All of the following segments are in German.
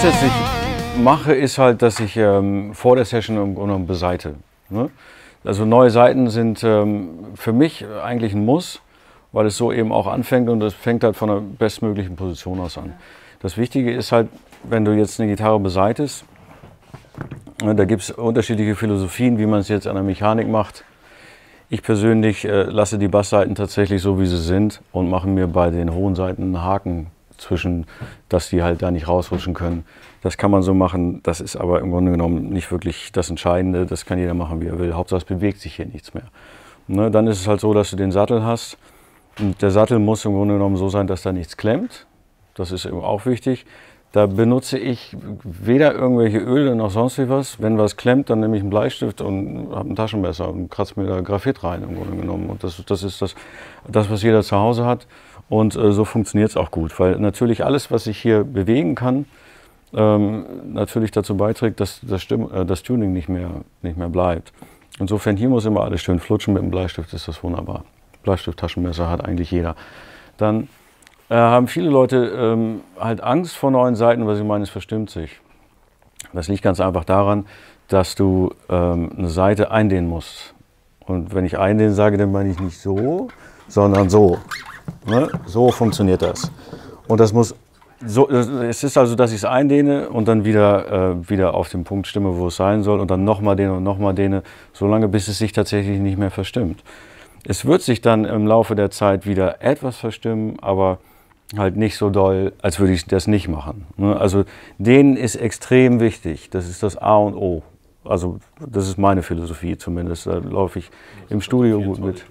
grundsätzlich mache, ist halt, dass ich vor der Session im Grunde genommen beseite. Ne? Also neue Saiten sind für mich eigentlich ein Muss, weil es so eben auch anfängt und es fängt halt von der bestmöglichen Position aus an. Das Wichtige ist halt, wenn du jetzt eine Gitarre besaitest, da gibt es unterschiedliche Philosophien, wie man es jetzt an der Mechanik macht. Ich persönlich lasse die Basssaiten tatsächlich so, wie sie sind und mache mir bei den hohen Saiten einen Haken zwischen, dass die halt da nicht rausrutschen können. Das kann man so machen, das ist aber im Grunde genommen nicht wirklich das Entscheidende. Das kann jeder machen, wie er will. Hauptsache es bewegt sich hier nichts mehr. Ne, dann ist es halt so, dass du den Sattel hast. Und der Sattel muss im Grunde genommen so sein, dass da nichts klemmt. Das ist eben auch wichtig. Da benutze ich weder irgendwelche Öle noch sonst wie was. Wenn was klemmt, dann nehme ich einen Bleistift und habe ein Taschenmesser und kratze mir da Graphit rein im Grunde genommen. Und das ist das, was jeder zu Hause hat. Und so funktioniert es auch gut, weil natürlich alles, was ich hier bewegen kann, natürlich dazu beiträgt, dass das Tuning nicht mehr bleibt. Insofern hier muss immer alles schön flutschen. Mit dem Bleistift ist das wunderbar. Bleistift, Taschenmesser hat eigentlich jeder. Dann haben viele Leute halt Angst vor neuen Saiten, weil sie meinen, es verstimmt sich. Das liegt ganz einfach daran, dass du eine Saite eindehnen musst. Und wenn ich eindehnen sage, dann meine ich nicht so, sondern so. Ne? So funktioniert das. Und das muss so, es ist also, dass ich es eindehne und dann wieder auf den Punkt stimme, wo es sein soll und dann nochmal dehne und nochmal dehne, solange bis es sich tatsächlich nicht mehr verstimmt. Es wird sich dann im Laufe der Zeit wieder etwas verstimmen, aber halt nicht so doll, als würde ich das nicht machen. Ne? Also dehnen ist extrem wichtig, das ist das A und O. Also das ist meine Philosophie zumindest, da laufe ich im Studio gut mit.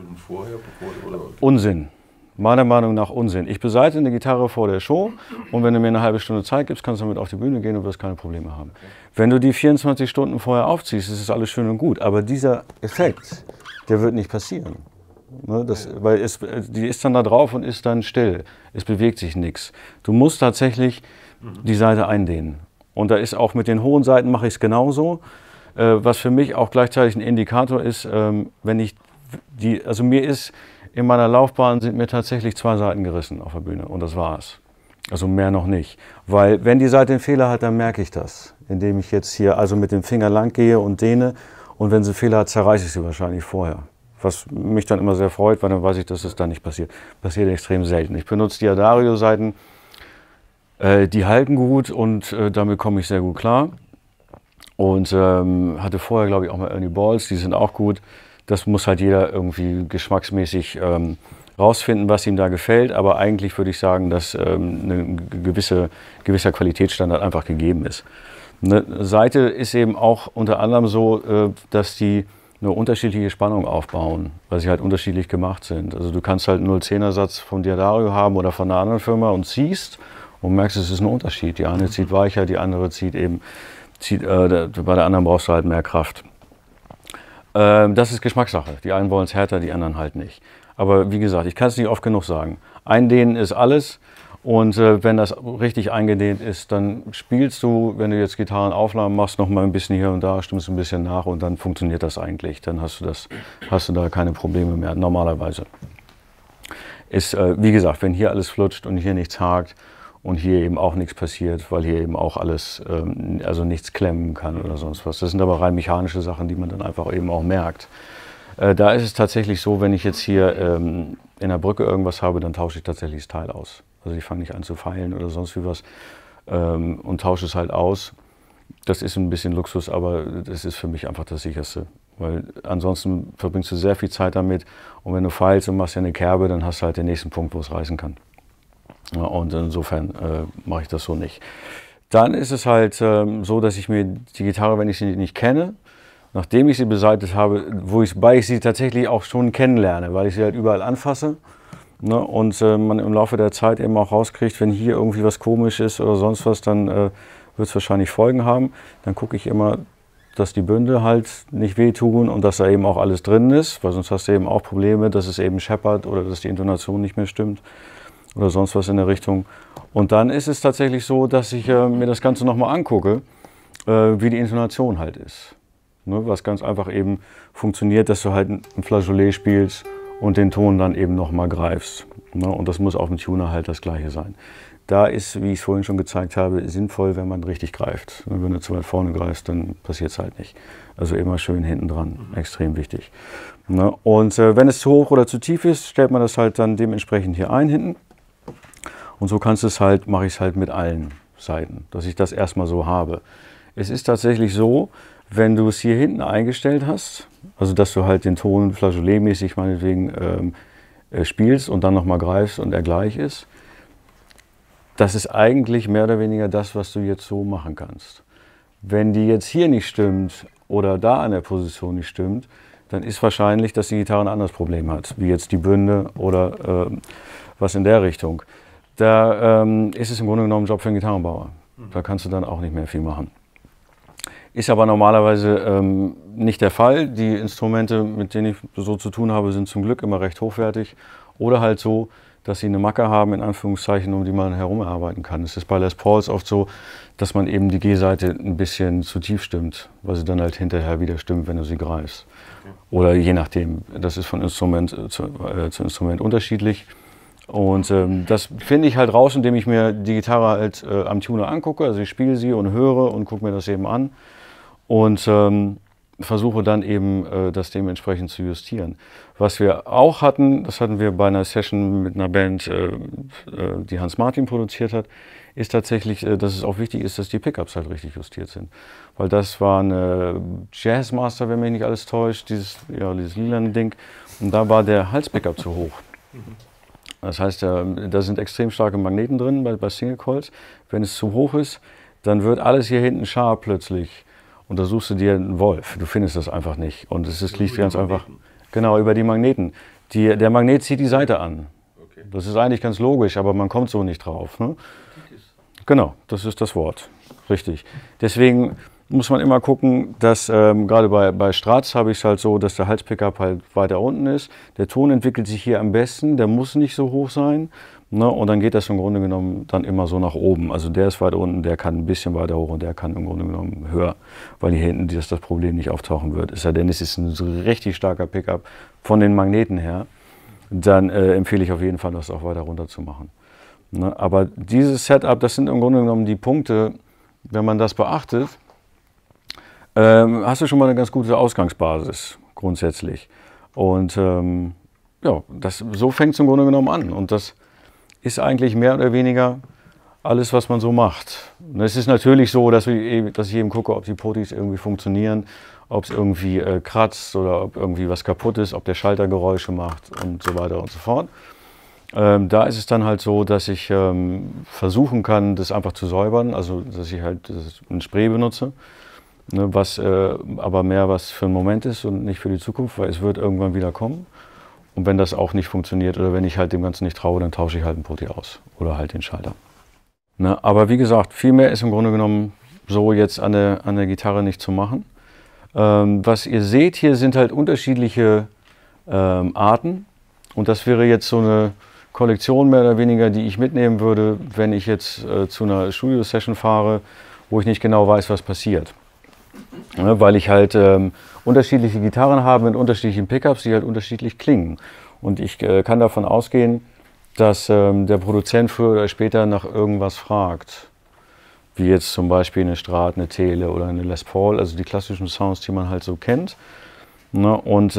Unsinn. Meiner Meinung nach Unsinn. Ich besaite eine Gitarre vor der Show und wenn du mir eine halbe Stunde Zeit gibst, kannst du damit auf die Bühne gehen und wirst keine Probleme haben. Okay. Wenn du die 24 Stunden vorher aufziehst, ist es alles schön und gut. Aber dieser Effekt, der wird nicht passieren. Ne, weil die ist dann da drauf und ist dann still. Es bewegt sich nichts. Du musst tatsächlich die Saite eindehnen. Und da ist auch mit den hohen Saiten mache ich es genauso. Was für mich auch gleichzeitig ein Indikator ist, wenn ich also mir ist in meiner Laufbahn sind mir tatsächlich 2 Saiten gerissen auf der Bühne und das war's. Also mehr noch nicht. Weil wenn die Saite einen Fehler hat, dann merke ich das. Indem ich jetzt hier also mit dem Finger lang gehe und dehne und wenn sie Fehler hat, zerreiße ich sie wahrscheinlich vorher. Was mich dann immer sehr freut, weil dann weiß ich, dass es dann nicht passiert. Passiert extrem selten. Ich benutze die Adagio-Saiten, die halten gut und damit komme ich sehr gut klar. Und hatte vorher, glaube ich, auch mal Ernie Balls, die sind auch gut. Das muss halt jeder irgendwie geschmacksmäßig rausfinden, was ihm da gefällt. Aber eigentlich würde ich sagen, dass ein gewisser Qualitätsstandard einfach gegeben ist. Eine Saite ist eben auch unter anderem so, dass die eine unterschiedliche Spannung aufbauen, weil sie halt unterschiedlich gemacht sind. Also du kannst halt einen 010er-Satz von D'Addario haben oder von einer anderen Firma und ziehst und merkst, es ist ein Unterschied. Die eine zieht weicher, die andere zieht bei der anderen brauchst du halt mehr Kraft. Das ist Geschmackssache. Die einen wollen es härter, die anderen halt nicht. Aber wie gesagt, ich kann es nicht oft genug sagen. Eindehnen ist alles und wenn das richtig eingedehnt ist, dann spielst du, wenn du jetzt Gitarrenaufnahmen machst, noch mal ein bisschen hier und da, stimmst ein bisschen nach und dann funktioniert das eigentlich. Dann hast du da keine Probleme mehr, normalerweise. Ist, wie gesagt, wenn hier alles flutscht und hier nichts hakt und hier eben auch nichts passiert, weil hier eben auch alles, also nichts klemmen kann oder sonst was. Das sind aber rein mechanische Sachen, die man dann einfach eben auch merkt. Da ist es tatsächlich so, wenn ich jetzt hier in der Brücke irgendwas habe, dann tausche ich tatsächlich das Teil aus. Also ich fange nicht an zu feilen oder sonst wie was und tausche es halt aus. Das ist ein bisschen Luxus, aber das ist für mich einfach das Sicherste. Weil ansonsten verbringst du sehr viel Zeit damit und wenn du feilst und machst ja eine Kerbe, dann hast du halt den nächsten Punkt, wo es reißen kann. Ja, und insofern mache ich das so nicht. Dann ist es halt so, dass ich mir die Gitarre, wenn ich sie nicht kenne, nachdem ich sie beseitigt habe, wobei ich sie tatsächlich auch schon kennenlerne, weil ich sie halt überall anfasse. Ne, und man im Laufe der Zeit eben auch rauskriegt, wenn hier irgendwie was komisch ist oder sonst was, dann wird es wahrscheinlich Folgen haben. Dann gucke ich immer, dass die Bündel halt nicht wehtun und dass da eben auch alles drin ist, weil sonst hast du eben auch Probleme, dass es eben scheppert oder dass die Intonation nicht mehr stimmt oder sonst was in der Richtung. Und dann ist es tatsächlich so, dass ich mir das Ganze nochmal angucke, wie die Intonation halt ist. Ne, was ganz einfach eben funktioniert, dass du halt ein Flageolet spielst und den Ton dann eben nochmal greifst. Ne, und das muss auf dem Tuner halt das Gleiche sein. da ist, wie ich es vorhin schon gezeigt habe, sinnvoll, wenn man richtig greift. Und wenn du zu weit vorne greifst, dann passiert es halt nicht. Also immer schön hinten dran, extrem wichtig. Ne? Und wenn es zu hoch oder zu tief ist, stellt man das halt dann dementsprechend hier ein hinten. Und so kannst du es halt, mache ich es halt mit allen Seiten, dass ich das erstmal so habe. Es ist tatsächlich so, wenn du es hier hinten eingestellt hast, also dass du halt den Ton Flageolet-mäßig meinetwegen spielst und dann nochmal greifst und er gleich ist, das ist eigentlich mehr oder weniger das, was du jetzt so machen kannst. Wenn die jetzt hier nicht stimmt oder da an der Position nicht stimmt, dann ist wahrscheinlich, dass die Gitarre ein anderes Problem hat, wie jetzt die Bünde oder was in der Richtung. Da ist es im Grunde genommen ein Job für einen Gitarrenbauer. Da kannst du dann auch nicht mehr viel machen. Ist aber normalerweise nicht der Fall. Die Instrumente, mit denen ich so zu tun habe, sind zum Glück immer recht hochwertig. Oder halt so, dass sie eine Macke haben, in Anführungszeichen, um die man herumarbeiten kann. Es ist bei Les Pauls oft so, dass man eben die G-Seite ein bisschen zu tief stimmt, weil sie dann halt hinterher wieder stimmt, wenn du sie greifst. Okay. Oder je nachdem, das ist von Instrument zu Instrument unterschiedlich. Und das finde ich halt raus, indem ich mir die Gitarre halt am Tuner angucke. Also ich spiele sie und höre und gucke mir das eben an. Und versuche dann eben das dementsprechend zu justieren. Was wir auch hatten, das hatten wir bei einer Session mit einer Band, die Hans Martin produziert hat, ist tatsächlich, dass es auch wichtig ist, dass die Pickups halt richtig justiert sind. Weil das war eine Jazzmaster, wenn mich nicht alles täuscht, dieses lilane Ding. Und da war der Hals-Pickup zu hoch. Das heißt, da sind extrem starke Magneten drin bei Single Coils. Wenn es zu hoch ist, dann wird alles hier hinten scharf plötzlich. Und da suchst du dir einen Wolf. Du findest das einfach nicht. Und es liegt ganz einfach. Genau, über die Magneten. Der Magnet zieht die Seite an. Okay. Das ist eigentlich ganz logisch, aber man kommt so nicht drauf. Ne? Genau, das ist das Wort. Richtig. Deswegen muss man immer gucken, dass gerade bei Strats habe ich es halt so, dass der Hals-Pickup halt weiter unten ist. Der Ton entwickelt sich hier am besten, der muss nicht so hoch sein. Ne? Und dann geht das im Grunde genommen dann immer so nach oben. Also der ist weiter unten, der kann ein bisschen weiter hoch und der kann im Grunde genommen höher, weil hier hinten das Problem nicht auftauchen wird. Es sei denn, es ist ein so richtig starker Pickup von den Magneten her, dann empfehle ich auf jeden Fall, das auch weiter runter zu machen. Ne? Aber dieses Setup, das sind im Grunde genommen die Punkte, wenn man das beachtet, hast du schon mal eine ganz gute Ausgangsbasis grundsätzlich. Und ja, so fängt es im Grunde genommen an. Und das ist eigentlich mehr oder weniger alles, was man so macht. Und es ist natürlich so, dass ich eben gucke, ob die Potis irgendwie funktionieren, ob es irgendwie kratzt oder ob irgendwie was kaputt ist, ob der Schalter Geräusche macht und so weiter und so fort. Da ist es dann halt so, dass ich versuchen kann, das einfach zu säubern, also dass ich halt ein Spray benutze. Ne, was aber mehr was für einen Moment ist und nicht für die Zukunft, weil es wird irgendwann wieder kommen. Und wenn das auch nicht funktioniert oder wenn ich halt dem Ganzen nicht traue, dann tausche ich halt einen Poti aus oder halt den Schalter. Ne, aber wie gesagt, viel mehr ist im Grunde genommen so jetzt an der Gitarre nicht zu machen. Was ihr seht, hier sind halt unterschiedliche Arten. Und das wäre jetzt so eine Kollektion mehr oder weniger, die ich mitnehmen würde, wenn ich jetzt zu einer Studio-Session fahre, wo ich nicht genau weiß, was passiert. Ja, weil ich halt unterschiedliche Gitarren habe mit unterschiedlichen Pickups, die halt unterschiedlich klingen. Und ich kann davon ausgehen, dass der Produzent früher oder später nach irgendwas fragt. Wie jetzt zum Beispiel eine Strat, eine Tele oder eine Les Paul, also die klassischen Sounds, die man halt so kennt. Ne? Und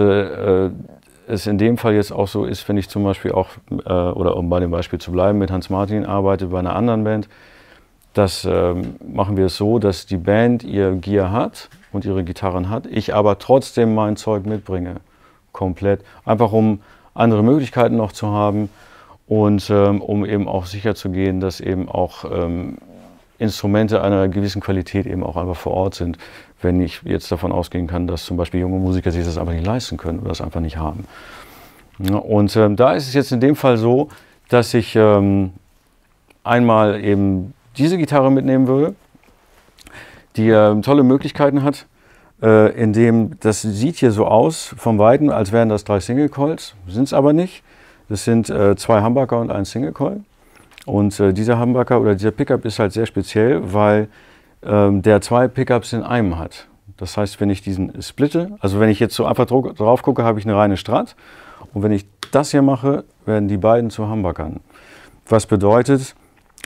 es in dem Fall jetzt auch so ist, wenn ich zum Beispiel auch, oder um bei dem Beispiel zu bleiben, mit Hans Martin arbeite bei einer anderen Band, das machen wir es so, dass die Band ihr Gear hat und ihre Gitarren hat, ich aber trotzdem mein Zeug mitbringe, komplett. Einfach um andere Möglichkeiten noch zu haben und um eben auch sicher zu gehen, dass eben auch Instrumente einer gewissen Qualität eben auch einfach vor Ort sind, wenn ich jetzt davon ausgehen kann, dass zum Beispiel junge Musiker sich das einfach nicht leisten können oder das einfach nicht haben. Ja, und da ist es jetzt in dem Fall so, dass ich einmal eben diese Gitarre mitnehmen würde, die tolle Möglichkeiten hat, indem das sieht hier so aus vom Weiten, als wären das 3 Single Coils, sind es aber nicht. Das sind 2 Humbucker und ein Single Coil. Und dieser Humbucker oder dieser Pickup ist halt sehr speziell, weil der 2 Pickups in einem hat. Das heißt, wenn ich diesen splitte, also wenn ich jetzt so einfach drauf gucke, habe ich eine reine Strat. Und wenn ich das hier mache, werden die beiden zu Humbuckern. Was bedeutet,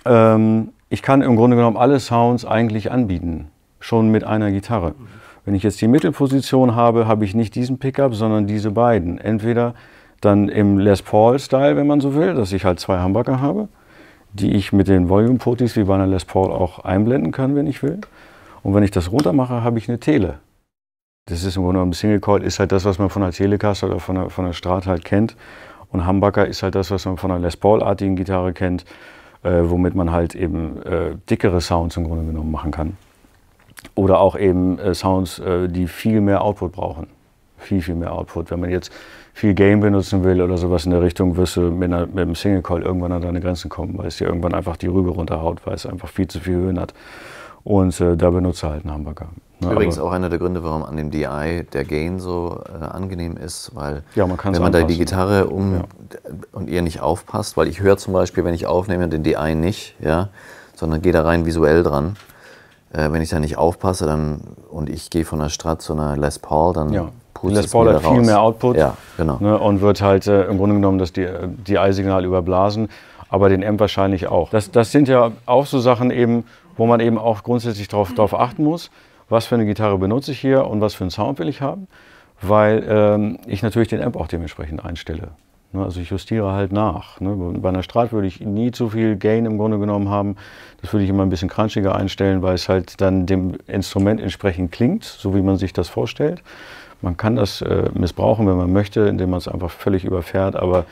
Ich kann im Grunde genommen alle Sounds eigentlich anbieten, schon mit einer Gitarre. Wenn ich jetzt die Mittelposition habe, habe ich nicht diesen Pickup, sondern diese beiden. Entweder dann im Les Paul-Style, wenn man so will, dass ich halt 2 Humbucker habe, die ich mit den Volume-Putis wie bei einer Les Paul auch einblenden kann, wenn ich will. Und wenn ich das runter mache, habe ich eine Tele. Das ist im Grunde genommen, Single Coil ist halt das, was man von der Telecaster oder von der Strat halt kennt. Und Humbucker ist halt das, was man von einer Les Paul-artigen Gitarre kennt, womit man halt eben dickere Sounds im Grunde genommen machen kann. Oder auch eben Sounds, die viel mehr Output brauchen. Viel mehr Output. Wenn man jetzt viel Gain benutzen will oder sowas in der Richtung, wirst du mit dem Single Coil irgendwann an deine Grenzen kommen, weil es dir irgendwann einfach die Rübe runterhaut, weil es einfach viel zu viel Höhen hat. Und da benutzt er halt einen Humbucker. Ne? Übrigens auch einer der Gründe, warum an dem DI der Gain so angenehm ist, weil ja, wenn man da die Gitarre und ihr nicht aufpasst, weil ich höre zum Beispiel, wenn ich aufnehme, den DI nicht, ja, sondern gehe da rein visuell dran. Wenn ich da nicht aufpasse und ich gehe von der Strat zu einer Les Paul, dann pustet Les Paul hat viel mehr Output, ja, genau. Ne, und wird halt im Grunde genommen das DI-Signal überblasen, aber den Amp wahrscheinlich auch. Das sind ja auch so Sachen eben, wo man eben auch grundsätzlich darauf achten muss, was für eine Gitarre benutze ich hier und was für einen Sound will ich haben, weil ich natürlich den Amp auch dementsprechend einstelle. Ne, also ich justiere halt nach. Ne. Bei einer Strat würde ich nie zu viel Gain im Grunde genommen haben. Das würde ich immer ein bisschen crunchiger einstellen, weil es halt dann dem Instrument entsprechend klingt, so wie man sich das vorstellt. Man kann das missbrauchen, wenn man möchte, indem man es einfach völlig überfährt, aber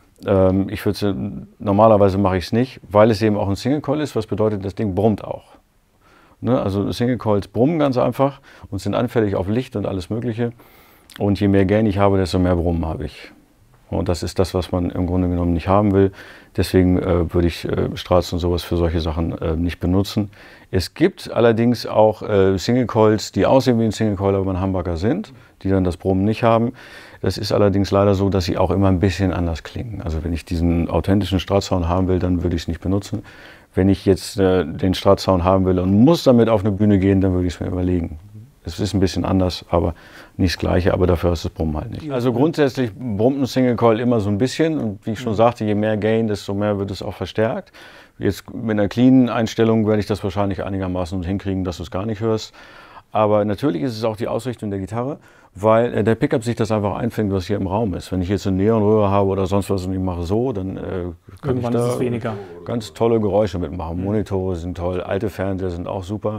normalerweise mache ich es nicht, weil es eben auch ein Single Coil ist, was bedeutet, das Ding brummt auch. Ne? Also Single Coils brummen ganz einfach und sind anfällig auf Licht und alles Mögliche. Und je mehr Gain ich habe, desto mehr Brummen habe ich. Und das ist das, was man im Grunde genommen nicht haben will. Deswegen würde ich Strats und sowas für solche Sachen nicht benutzen. Es gibt allerdings auch Single Coils, die aussehen wie ein Single Coil, aber ein Humbucker sind, die dann das Brummen nicht haben. Das ist allerdings leider so, dass sie auch immer ein bisschen anders klingen. Also wenn ich diesen authentischen Strat-Sound haben will, dann würde ich es nicht benutzen. Wenn ich jetzt den Strat-Sound haben will und muss damit auf eine Bühne gehen, dann würde ich es mir überlegen. Es ist ein bisschen anders, aber nicht das Gleiche, aber dafür ist das Brummen halt nicht. Also grundsätzlich brummt ein Single Coil immer so ein bisschen und wie ich schon sagte, je mehr Gain, desto mehr wird es auch verstärkt. Jetzt mit einer cleanen Einstellung werde ich das wahrscheinlich einigermaßen hinkriegen, dass du es gar nicht hörst. Aber natürlich ist es auch die Ausrichtung der Gitarre, weil der Pickup sich das einfach einfängt, was hier im Raum ist. Wenn ich jetzt eine Neonröhre habe oder sonst was und ich mache so, dann kann ich da ganz tolle Geräusche mitmachen. Monitore sind toll, alte Fernseher sind auch super.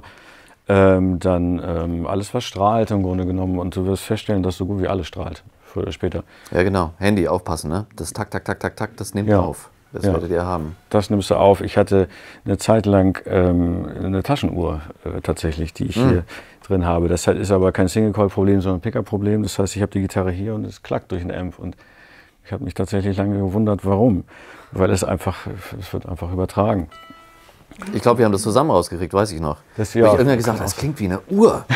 Dann alles, was strahlt im Grunde genommen, und du wirst feststellen, dass so gut wie alles strahlt, früher oder später. Ja genau, Handy aufpassen, ne? Das Tak, Tak, Tak, Tak, Tak, das nimmt auf. Das werdet ihr haben. Das nimmst du auf. Ich hatte eine Zeit lang eine Taschenuhr tatsächlich, die ich hier drin habe. Das ist aber kein Single-Coil-Problem, sondern ein Pickup-Problem. Das heißt, ich habe die Gitarre hier und es klackt durch den Amp. Und ich habe mich tatsächlich lange gewundert, warum. Weil es wird einfach übertragen. Ich glaube, wir haben das zusammen rausgekriegt, weiß ich noch. Das, ja, ich habe irgendwann gesagt, das klingt wie eine Uhr.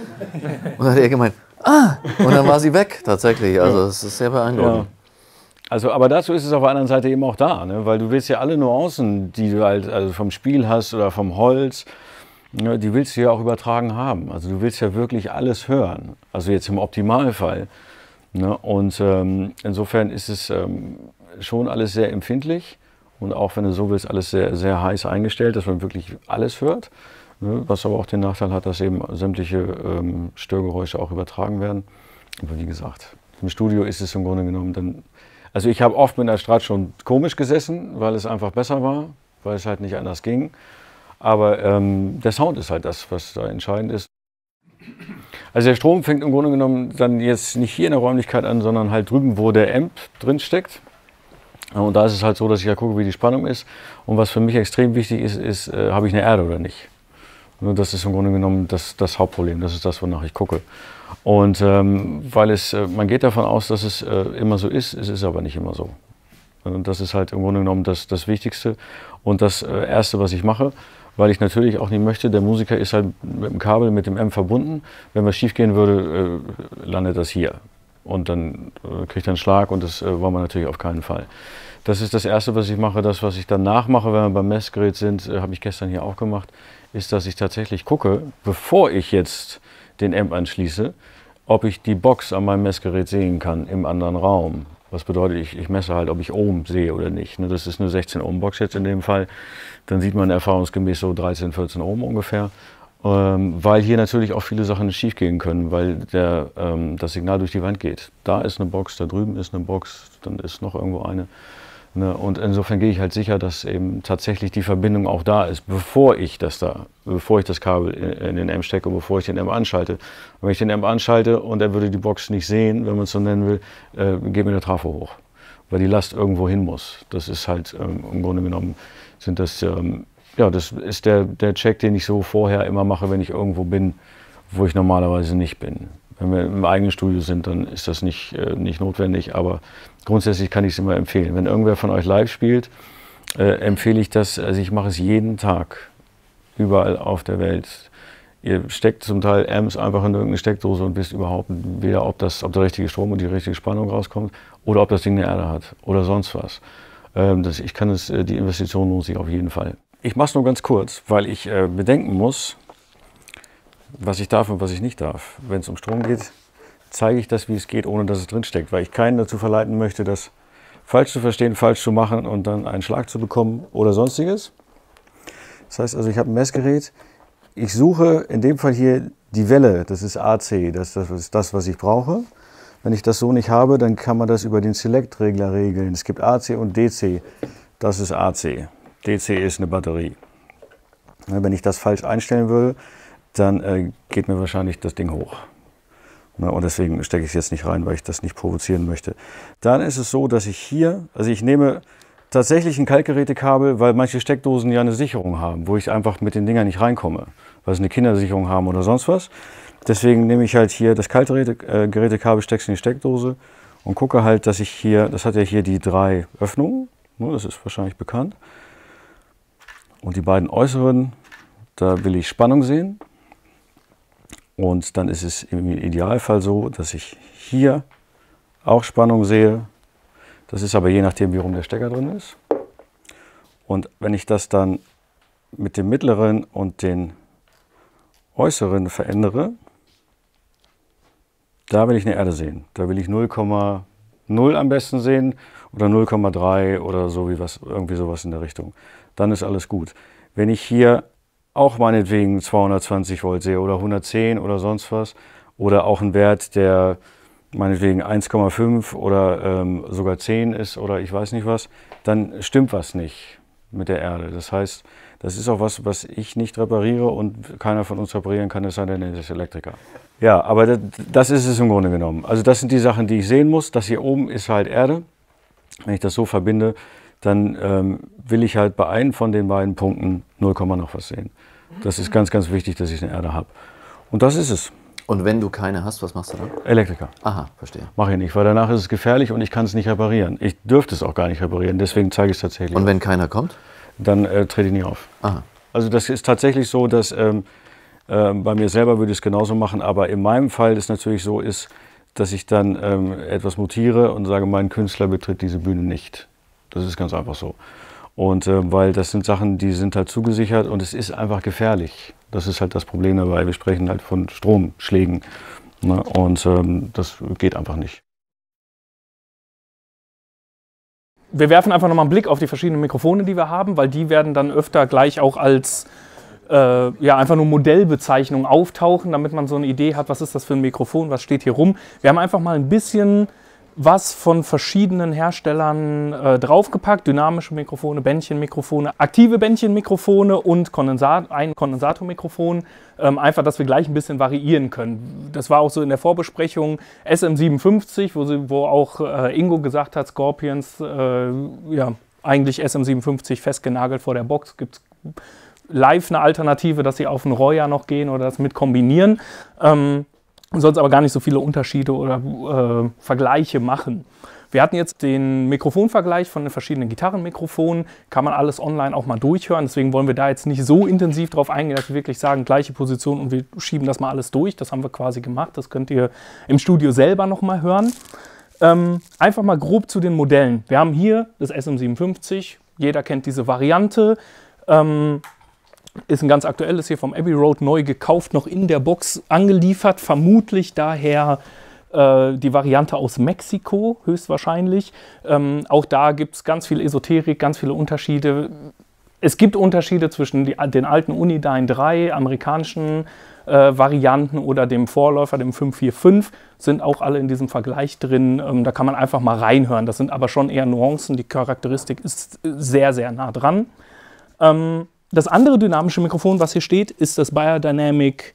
Und dann hat er gemeint, und dann war sie weg tatsächlich. Also es ist sehr beeindruckend. Ja. Also, aber dazu ist es auf der anderen Seite eben auch da, ne? Weil du willst ja alle Nuancen, die du halt vom Spiel hast oder vom Holz, ne, die willst du ja auch übertragen haben. Also du willst ja wirklich alles hören, also jetzt im Optimalfall. Ne? Und insofern ist es schon alles sehr empfindlich und auch wenn du so willst, alles sehr, sehr heiß eingestellt, dass man wirklich alles hört. Ne? Was aber auch den Nachteil hat, dass eben sämtliche Störgeräusche auch übertragen werden. Aber wie gesagt, im Studio ist es im Grunde genommen dann... Also ich habe oft mit einer Strat schon komisch gesessen, weil es einfach besser war, weil es halt nicht anders ging. Aber der Sound ist halt das, was da entscheidend ist. Also der Strom fängt im Grunde genommen dann jetzt nicht hier in der Räumlichkeit an, sondern halt drüben, wo der Amp drin steckt. Und da ist es halt so, dass ich ja gucke, wie die Spannung ist. Und was für mich extrem wichtig ist, habe ich eine Erde oder nicht. Das ist im Grunde genommen das Hauptproblem, das ist das, wonach ich gucke. Und weil man geht davon aus, dass es immer so ist, es ist aber nicht immer so. Und das ist halt im Grunde genommen das Wichtigste und das Erste, was ich mache, weil ich natürlich auch nicht möchte, der Musiker ist halt mit dem Kabel, mit dem Amp verbunden. Wenn was schief gehen würde, landet das hier. Und dann kriegt er einen Schlag und das wollen wir natürlich auf keinen Fall. Das ist das Erste, was ich mache. Das, was ich danach mache, wenn wir beim Messgerät sind, habe ich gestern hier auch gemacht, ist, dass ich tatsächlich gucke, bevor ich jetzt den Amp anschließe, ob ich die Box an meinem Messgerät sehen kann im anderen Raum. Was bedeutet, ich messe halt, ob ich Ohm sehe oder nicht. Ne? Das ist eine 16 Ohm Box jetzt in dem Fall. Dann sieht man erfahrungsgemäß so 13, 14 Ohm ungefähr. Weil hier natürlich auch viele Sachen schief gehen können, weil das Signal durch die Wand geht. Da ist eine Box, da drüben ist eine Box, dann ist noch irgendwo eine. Ne? Und insofern gehe ich halt sicher, dass eben tatsächlich die Verbindung auch da ist, bevor ich das Kabel in den M stecke, bevor ich den M anschalte. Und wenn ich den M anschalte und er würde die Box nicht sehen, wenn man es so nennen will, geht mir der Trafo hoch, weil die Last irgendwo hin muss. Das ist halt im Grunde genommen, sind das... Ja, das ist der Check, den ich so vorher immer mache, wenn ich irgendwo bin, wo ich normalerweise nicht bin. Wenn wir im eigenen Studio sind, dann ist das nicht notwendig, aber grundsätzlich kann ich es immer empfehlen. Wenn irgendwer von euch live spielt, empfehle ich das, also ich mache es jeden Tag, überall auf der Welt. Ihr steckt zum Teil Amps einfach in irgendeine Steckdose und wisst überhaupt weder, ob der richtige Strom und die richtige Spannung rauskommt oder ob das Ding eine Erde hat oder sonst was. Die Investition lohnt sich auf jeden Fall. Ich mache es nur ganz kurz, weil ich bedenken muss, was ich darf und was ich nicht darf. Wenn es um Strom geht, zeige ich das, wie es geht, ohne dass es drin steckt, weil ich keinen dazu verleiten möchte, das falsch zu verstehen, falsch zu machen und dann einen Schlag zu bekommen oder sonstiges. Das heißt also, ich habe ein Messgerät, ich suche in dem Fall hier die Welle, das ist AC, das ist das, was ich brauche. Wenn ich das so nicht habe, dann kann man das über den Select-Regler regeln. Es gibt AC und DC, das ist AC. DC ist eine Batterie. Wenn ich das falsch einstellen würde, dann geht mir wahrscheinlich das Ding hoch. Und deswegen stecke ich es jetzt nicht rein, weil ich das nicht provozieren möchte. Dann ist es so, dass ich hier, also ich nehme tatsächlich ein Kaltgerätekabel, weil manche Steckdosen ja eine Sicherung haben, wo ich einfach mit den Dingern nicht reinkomme, weil sie eine Kindersicherung haben oder sonst was. Deswegen nehme ich halt hier das Kaltgerätekabel, stecke es in die Steckdose und gucke halt, dass ich hier, das hat ja hier die 3 Öffnungen, das ist wahrscheinlich bekannt. Und die beiden äußeren, da will ich Spannung sehen. Und dann ist es im Idealfall so, dass ich hier auch Spannung sehe. Das ist aber je nachdem, wie rum der Stecker drin ist. Und wenn ich das dann mit dem mittleren und den äußeren verändere, da will ich eine Erde sehen. Da will ich 0,0 am besten sehen oder 0,3 oder so irgendwie sowas in der Richtung. Dann ist alles gut. Wenn ich hier auch meinetwegen 220 Volt sehe oder 110 oder sonst was oder auch einen Wert, der meinetwegen 1,5 oder sogar 10 ist oder ich weiß nicht was, dann stimmt was nicht mit der Erde. Das heißt, das ist auch was ich nicht repariere und keiner von uns reparieren kann, es sei denn, der ist Elektriker. Ja, aber das ist es im Grunde genommen. Also das sind die Sachen, die ich sehen muss. Das hier oben ist halt Erde. Wenn ich das so verbinde, dann will ich halt bei einem von den beiden Punkten 0, noch was sehen. Das ist ganz, ganz wichtig, dass ich eine Erde habe. Und das ist es. Und wenn du keine hast, was machst du dann? Elektriker. Aha, verstehe. Mache ich nicht, weil danach ist es gefährlich und ich kann es nicht reparieren. Ich dürfte es auch gar nicht reparieren, deswegen zeige ich es tatsächlich. Und wenn keiner kommt? Dann trete ich nie auf. Aha. Also das ist tatsächlich so, dass bei mir selber würde ich es genauso machen, aber in meinem Fall ist natürlich so, dass ich dann etwas mutiere und sage, mein Künstler betritt diese Bühne nicht. Das ist ganz einfach so. Und weil das sind Sachen, die sind halt zugesichert und es ist einfach gefährlich. Das ist halt das Problem dabei. Wir sprechen halt von Stromschlägen, ne? Und das geht einfach nicht. Wir werfen einfach nochmal einen Blick auf die verschiedenen Mikrofone, die wir haben, weil die werden dann öfter gleich auch als ja, einfach nur Modellbezeichnung auftauchen, damit man so eine Idee hat, was ist das für ein Mikrofon, was steht hier rum. Wir haben einfach mal ein bisschen was von verschiedenen Herstellern draufgepackt. Dynamische Mikrofone, Bändchenmikrofone, aktive Bändchenmikrofone und ein Kondensatormikrofon. Einfach, dass wir gleich ein bisschen variieren können. Das war auch so in der Vorbesprechung SM57, wo auch Ingo gesagt hat, Scorpions, ja, eigentlich SM57 festgenagelt vor der Box. Gibt es live eine Alternative, dass sie auf einen Roya noch gehen oder das mit kombinieren. Sonst aber gar nicht so viele Unterschiede oder Vergleiche machen. Wir hatten jetzt den Mikrofonvergleich von den verschiedenen Gitarrenmikrofonen. Kann man alles online auch mal durchhören. Deswegen wollen wir da jetzt nicht so intensiv drauf eingehen, dass wir wirklich sagen, gleiche Position und wir schieben das mal alles durch. Das haben wir quasi gemacht. Das könnt ihr im Studio selber noch mal hören. Einfach mal grob zu den Modellen. Wir haben hier das SM57. Jeder kennt diese Variante. Ist ein ganz aktuelles hier vom Abbey Road, neu gekauft, noch in der Box angeliefert. Vermutlich daher die Variante aus Mexiko höchstwahrscheinlich. Auch da gibt es ganz viel Esoterik, ganz viele Unterschiede. Es gibt Unterschiede zwischen den alten Unidyne 3, amerikanischen Varianten oder dem Vorläufer, dem 545, sind auch alle in diesem Vergleich drin. Da kann man einfach mal reinhören. Das sind aber schon eher Nuancen. Die Charakteristik ist sehr, sehr nah dran. Das andere dynamische Mikrofon, was hier steht, ist das Beyerdynamic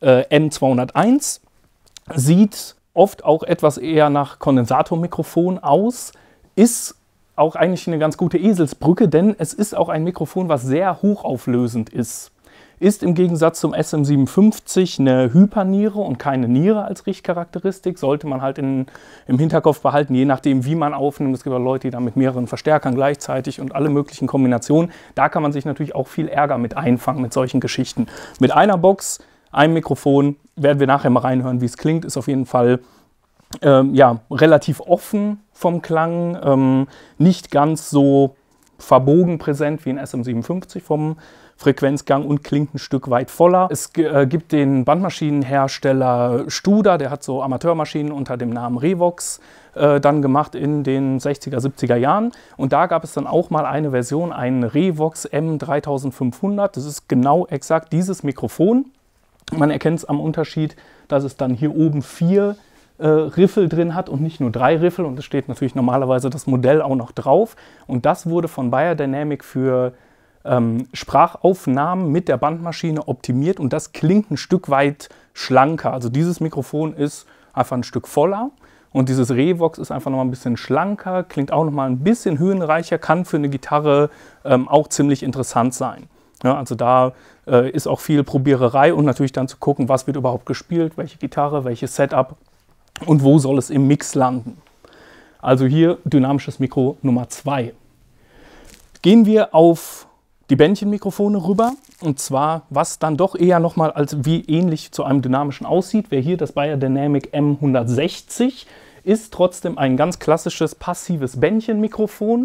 M201. Sieht oft auch etwas eher nach Kondensatormikrofon aus, ist auch eigentlich eine ganz gute Eselsbrücke, denn es ist auch ein Mikrofon, was sehr hochauflösend ist. Ist im Gegensatz zum SM57 eine Hyperniere und keine Niere als Richtcharakteristik. Sollte man halt im Hinterkopf behalten, je nachdem, wie man aufnimmt. Es gibt auch Leute, die da mit mehreren Verstärkern gleichzeitig und alle möglichen Kombinationen. Da kann man sich natürlich auch viel Ärger mit einfangen mit solchen Geschichten. Mit einer Box, einem Mikrofon, werden wir nachher mal reinhören, wie es klingt. Ist auf jeden Fall ja, relativ offen vom Klang. Nicht ganz so verbogen präsent wie ein SM57 vom Frequenzgang und klingt ein Stück weit voller. Es gibt den Bandmaschinenhersteller Studer, der hat so Amateurmaschinen unter dem Namen Revox dann gemacht in den 60er, 70er Jahren. Und da gab es dann auch mal eine Version, einen Revox M3500. Das ist genau exakt dieses Mikrofon. Man erkennt es am Unterschied, dass es dann hier oben 4 Riffel drin hat und nicht nur 3 Riffel. Und es steht natürlich normalerweise das Modell auch noch drauf. Und das wurde von Beyerdynamic für Sprachaufnahmen mit der Bandmaschine optimiert und das klingt ein Stück weit schlanker. Also dieses Mikrofon ist einfach ein Stück voller und dieses Revox ist einfach noch mal ein bisschen schlanker, klingt auch noch mal ein bisschen höhenreicher, kann für eine Gitarre auch ziemlich interessant sein. Ja, also da ist auch viel Probiererei und natürlich dann zu gucken, was wird überhaupt gespielt, welche Gitarre, welches Setup und wo soll es im Mix landen. Also hier dynamisches Mikro Nummer 2. Gehen wir auf die Bändchenmikrofone rüber, und zwar, was dann doch eher nochmal als wie ähnlich zu einem dynamischen aussieht, wäre hier das Beyerdynamic M160, ist trotzdem ein ganz klassisches passives Bändchenmikrofon,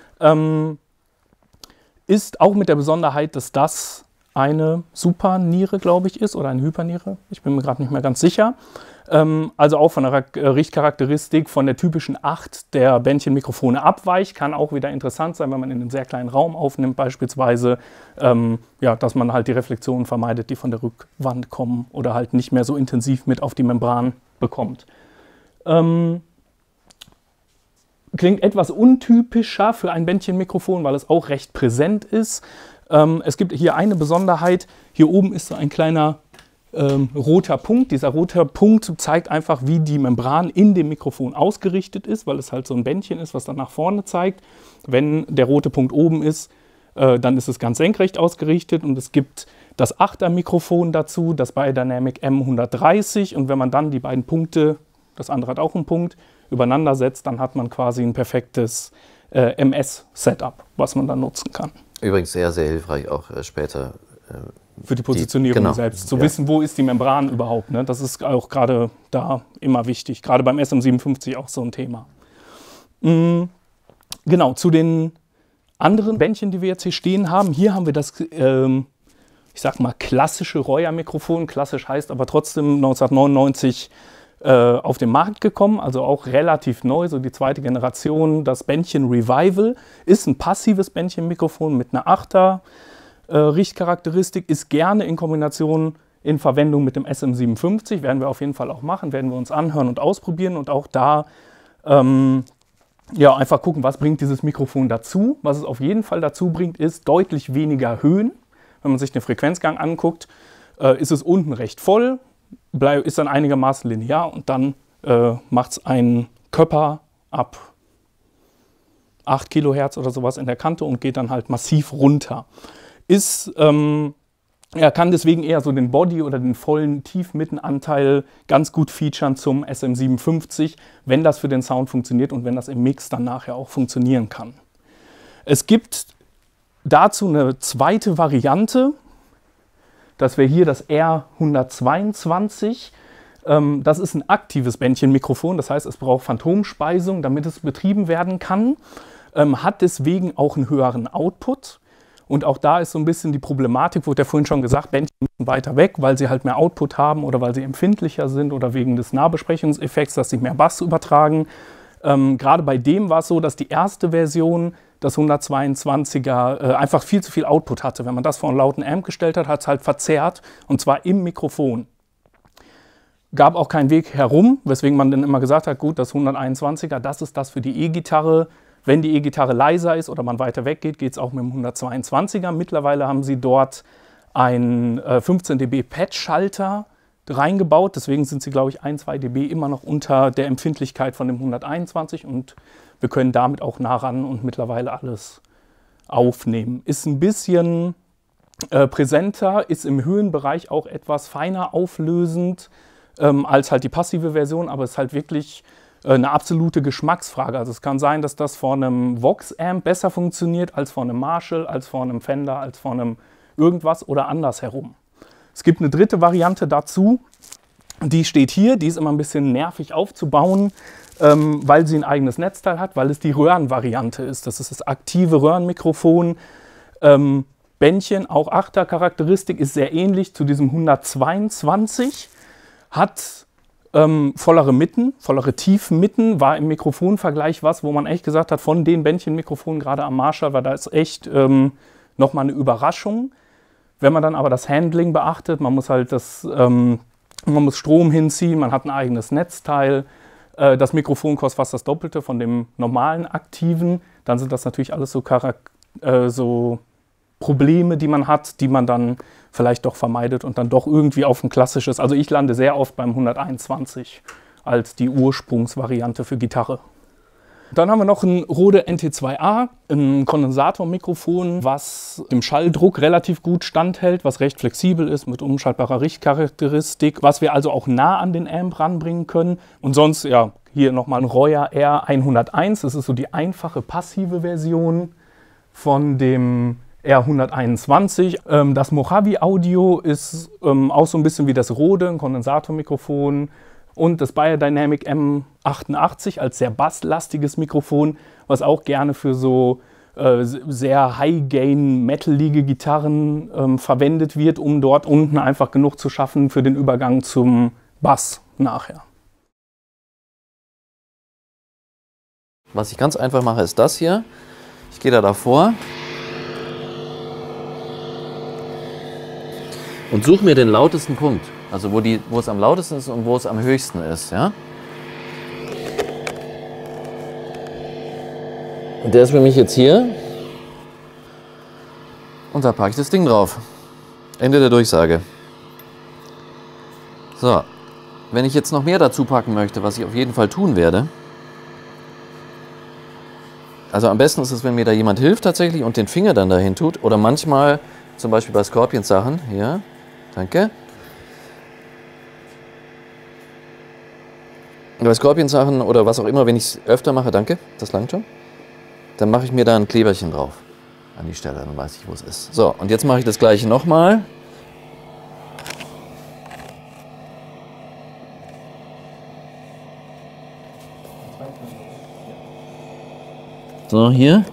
ist auch mit der Besonderheit, dass das eine Superniere, glaube ich, ist, oder eine Hyperniere, ich bin mir gerade nicht mehr ganz sicher. Also auch von der Richtcharakteristik von der typischen 8 der Bändchenmikrofone abweicht. Kann auch wieder interessant sein, wenn man in einem sehr kleinen Raum aufnimmt beispielsweise, ja, dass man halt die Reflexionen vermeidet, die von der Rückwand kommen oder halt nicht mehr so intensiv mit auf die Membran bekommt. Klingt etwas untypischer für ein Bändchenmikrofon, weil es auch recht präsent ist. Es gibt hier eine Besonderheit, hier oben ist so ein kleiner roter Punkt. Dieser rote Punkt zeigt einfach, wie die Membran in dem Mikrofon ausgerichtet ist, weil es halt so ein Bändchen ist, was dann nach vorne zeigt. Wenn der rote Punkt oben ist, dann ist es ganz senkrecht ausgerichtet und es gibt das 8er Mikrofon dazu, das Beyerdynamic M130, und wenn man dann die beiden Punkte, das andere hat auch einen Punkt, übereinander setzt, dann hat man quasi ein perfektes MS-Setup, was man dann nutzen kann. Übrigens sehr, sehr hilfreich auch später. Für die Positionierung selbst, zu wissen, wo ist die Membran überhaupt. Ne? Das ist auch gerade da immer wichtig, gerade beim SM57 auch so ein Thema. Genau, zu den anderen Bändchen, die wir jetzt hier stehen haben. Hier haben wir das, ich sag mal, klassische Royer-Mikrofon. Klassisch heißt aber trotzdem 1999 auf den Markt gekommen, also auch relativ neu, so die zweite Generation. Das Bändchen Revival ist ein passives Bändchenmikrofon mit einer 8er Richtcharakteristik, ist gerne in Kombination in Verwendung mit dem SM57, werden wir auf jeden Fall auch machen, werden wir uns anhören und ausprobieren und auch da ja, einfach gucken, was bringt dieses Mikrofon dazu. Was es auf jeden Fall dazu bringt, ist deutlich weniger Höhen. Wenn man sich den Frequenzgang anguckt, ist es unten recht voll, ist dann einigermaßen linear und dann macht es einen Körper ab 8 Kilohertz oder sowas in der Kante und geht dann halt massiv runter. Er kann deswegen eher so den Body oder den vollen Tiefmittenanteil ganz gut featuren zum SM57, wenn das für den Sound funktioniert und wenn das im Mix dann nachher auch funktionieren kann. Es gibt dazu eine zweite Variante, das wäre hier das R122. Das ist ein aktives Bändchenmikrofon, das heißt, es braucht Phantomspeisung, damit es betrieben werden kann, hat deswegen auch einen höheren Output. Und auch da ist so ein bisschen die Problematik, wurde ja vorhin schon gesagt, Bändchen müssen weiter weg, weil sie halt mehr Output haben oder weil sie empfindlicher sind oder wegen des Nahbesprechungseffekts, dass sie mehr Bass übertragen. Gerade bei dem war es so, dass die erste Version, das 122er, einfach viel zu viel Output hatte. Wenn man das vor einen lauten Amp gestellt hat, hat es halt verzerrt, und zwar im Mikrofon. Gab auch keinen Weg herum, weswegen man dann immer gesagt hat, gut, das 121er, das ist das für die E-Gitarre. Wenn die E-Gitarre leiser ist oder man weiter weg geht, geht es auch mit dem 122er. Mittlerweile haben sie dort einen 15 dB Patch-Schalter reingebaut. Deswegen sind sie, glaube ich, 1-2 dB immer noch unter der Empfindlichkeit von dem 121. Und wir können damit auch nah ran und mittlerweile alles aufnehmen. Ist ein bisschen präsenter, ist im Höhenbereich auch etwas feiner auflösend als halt die passive Version, aber es ist halt wirklich eine absolute Geschmacksfrage. Also es kann sein, dass das vor einem Vox-Amp besser funktioniert als vor einem Marshall, als vor einem Fender, als vor einem irgendwas oder andersherum. Es gibt eine dritte Variante dazu, die steht hier, die ist immer ein bisschen nervig aufzubauen, weil sie ein eigenes Netzteil hat, weil es die Röhrenvariante ist. Das ist das aktive Röhrenmikrofon. Bändchen, auch Achtercharakteristik, ist sehr ähnlich zu diesem 122, hat vollere Mitten, vollere Tiefmitten, war im Mikrofonvergleich was, wo man echt gesagt hat, von den Bändchenmikrofonen, gerade am Marshall, war da ist echt nochmal eine Überraschung. Wenn man dann aber das Handling beachtet, man muss halt man muss Strom hinziehen, man hat ein eigenes Netzteil, das Mikrofon kostet fast das Doppelte von dem normalen aktiven, dann sind das natürlich alles so Probleme, die man hat, die man dann vielleicht doch vermeidet und dann doch irgendwie auf ein klassisches, also ich lande sehr oft beim 121 als die Ursprungsvariante für Gitarre. Dann haben wir noch ein Rode NT2A, ein Kondensatormikrofon, was dem Schalldruck relativ gut standhält, was recht flexibel ist mit umschaltbarer Richtcharakteristik, was wir also auch nah an den Amp ranbringen können. Und sonst, ja, hier nochmal ein Royer R101, das ist so die einfache passive Version von dem R121. Das Mojave Audio ist auch so ein bisschen wie das Rode, ein Kondensatormikrofon. Und das Beyerdynamic M88 als sehr basslastiges Mikrofon, was auch gerne für so sehr high-gain, metalige Gitarren verwendet wird, um dort unten einfach genug zu schaffen für den Übergang zum Bass nachher. Was ich ganz einfach mache, ist das hier. Ich gehe da davor und suche mir den lautesten Punkt. Also wo es am lautesten ist und wo es am höchsten ist. Ja? Und der ist für mich jetzt hier. Und da packe ich das Ding drauf. Ende der Durchsage. So, wenn ich jetzt noch mehr dazu packen möchte, was ich auf jeden Fall tun werde. Also am besten ist es, wenn mir da jemand hilft tatsächlich und den Finger dann dahin tut. Oder manchmal, zum Beispiel bei Scorpions Sachen. Hier, danke. Bei Scorpion-Sachen oder was auch immer, wenn ich es öfter mache, danke, das langt schon, dann mache ich mir da ein Kleberchen drauf an die Stelle, dann weiß ich, wo es ist. So, und jetzt mache ich das gleiche nochmal. So, hier.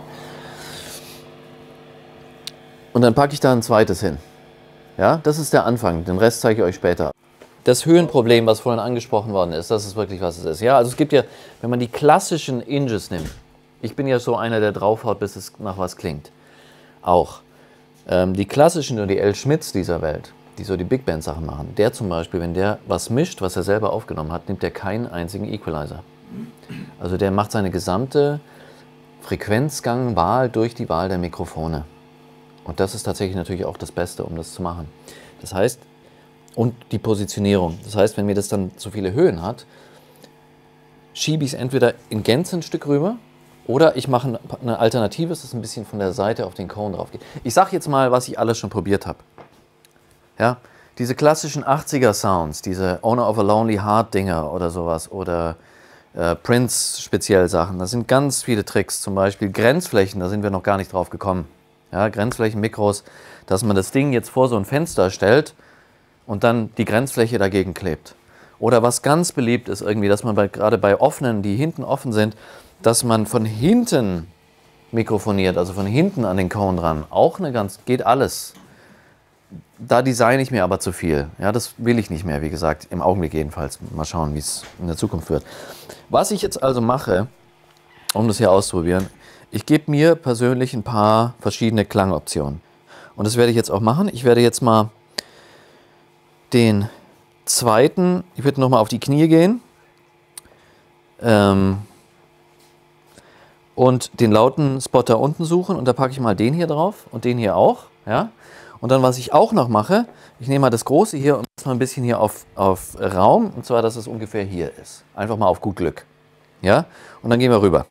Und dann packe ich da ein zweites hin. Ja, das ist der Anfang, den Rest zeige ich euch später. Das Höhenproblem, was vorhin angesprochen worden ist, das ist wirklich, was es ist. Ja, also es gibt ja, wenn man die klassischen Inges nimmt, ich bin ja so einer, der draufhaut, bis es nach was klingt, auch. Die klassischen und die L. Schmitz dieser Welt, die so die Big Band Sachen machen, der zum Beispiel, wenn der was mischt, was er selber aufgenommen hat, nimmt er keinen einzigen Equalizer. Also der macht seine gesamte Frequenzgangwahl durch die Wahl der Mikrofone. Und das ist tatsächlich natürlich auch das Beste, um das zu machen. Das heißt, und die Positionierung. Das heißt, wenn mir das dann zu viele Höhen hat, schiebe ich es entweder in Gänze ein Stück rüber oder ich mache eine Alternative, dass es ein bisschen von der Seite auf den Cone drauf geht. Ich sage jetzt mal, was ich alles schon probiert habe. Ja, diese klassischen 80er Sounds, diese Owner of a Lonely Heart Dinger oder sowas oder Prince speziell Sachen, da sind ganz viele Tricks, zum Beispiel Grenzflächen, da sind wir noch gar nicht drauf gekommen. Ja, Grenzflächen-Mikros, dass man das Ding jetzt vor so ein Fenster stellt und dann die Grenzfläche dagegen klebt. Oder was ganz beliebt ist irgendwie, dass man gerade bei offenen, die hinten offen sind, dass man von hinten mikrofoniert, also von hinten an den Cone ran, auch geht alles. Da designe ich mir aber zu viel. Ja, das will ich nicht mehr, wie gesagt, im Augenblick jedenfalls. Mal schauen, wie es in der Zukunft wird. Was ich jetzt also mache, um das hier auszuprobieren, ich gebe mir persönlich ein paar verschiedene Klangoptionen. Und das werde ich jetzt auch machen. Ich werde jetzt mal den zweiten, ich würde nochmal auf die Knie gehen. Und den lauten Spot da unten suchen. Und da packe ich mal den hier drauf und den hier auch. Ja? Und dann, was ich auch noch mache, ich nehme mal das große hier und mache mal ein bisschen hier auf Raum. Und zwar, dass es ungefähr hier ist. Einfach mal auf gut Glück. Ja? Und dann gehen wir rüber.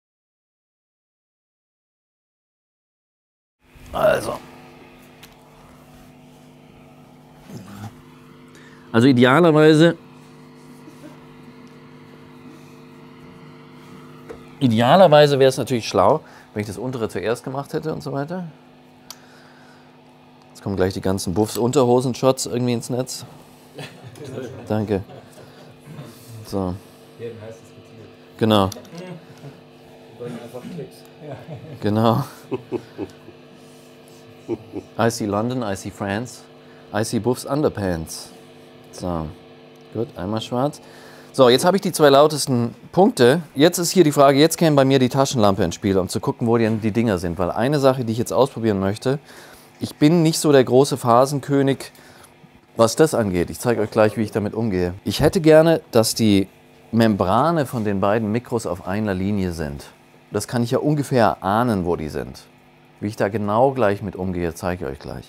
Also idealerweise wäre es natürlich schlau, wenn ich das untere zuerst gemacht hätte und so weiter. Jetzt kommen gleich die ganzen Buffs-Unterhosen-Shots irgendwie ins Netz. Danke. So. Genau. Genau. I see London, I see France, I see Buffs Underpants. So, gut, einmal schwarz. So, jetzt habe ich die zwei lautesten Punkte. Jetzt ist hier die Frage, jetzt käme bei mir die Taschenlampe ins Spiel, um zu gucken, wo die Dinger sind. Weil eine Sache, die ich jetzt ausprobieren möchte, ich bin nicht so der große Phasenkönig, was das angeht. Ich zeige euch gleich, wie ich damit umgehe. Ich hätte gerne, dass die Membrane von den beiden Mikros auf einer Linie sind. Das kann ich ja ungefähr ahnen, wo die sind. Wie ich da genau gleich mit umgehe, zeige ich euch gleich.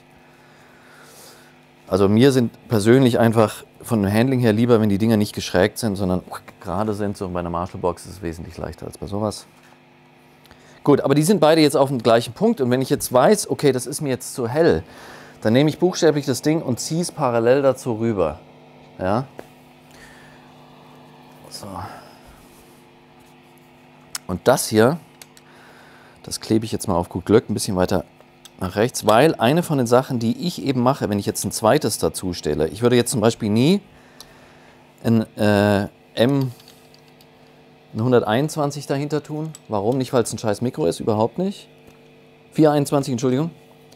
Also mir sind persönlich einfach von dem Handling her lieber, wenn die Dinger nicht geschrägt sind, sondern gerade sind. So, und bei einer Marshall-Box ist es wesentlich leichter als bei sowas. Gut, aber die sind beide jetzt auf dem gleichen Punkt. Und wenn ich jetzt weiß, okay, das ist mir jetzt zu hell, dann nehme ich buchstäblich das Ding und ziehe es parallel dazu rüber. Ja? So. Und das hier, das klebe ich jetzt mal auf gut Glück ein bisschen weiter nach rechts, weil eine von den Sachen, die ich eben mache, wenn ich jetzt ein zweites dazu stelle, ich würde jetzt zum Beispiel nie ein M121 dahinter tun. Warum? Nicht, weil es ein scheiß Mikro ist, überhaupt nicht. 421, Entschuldigung.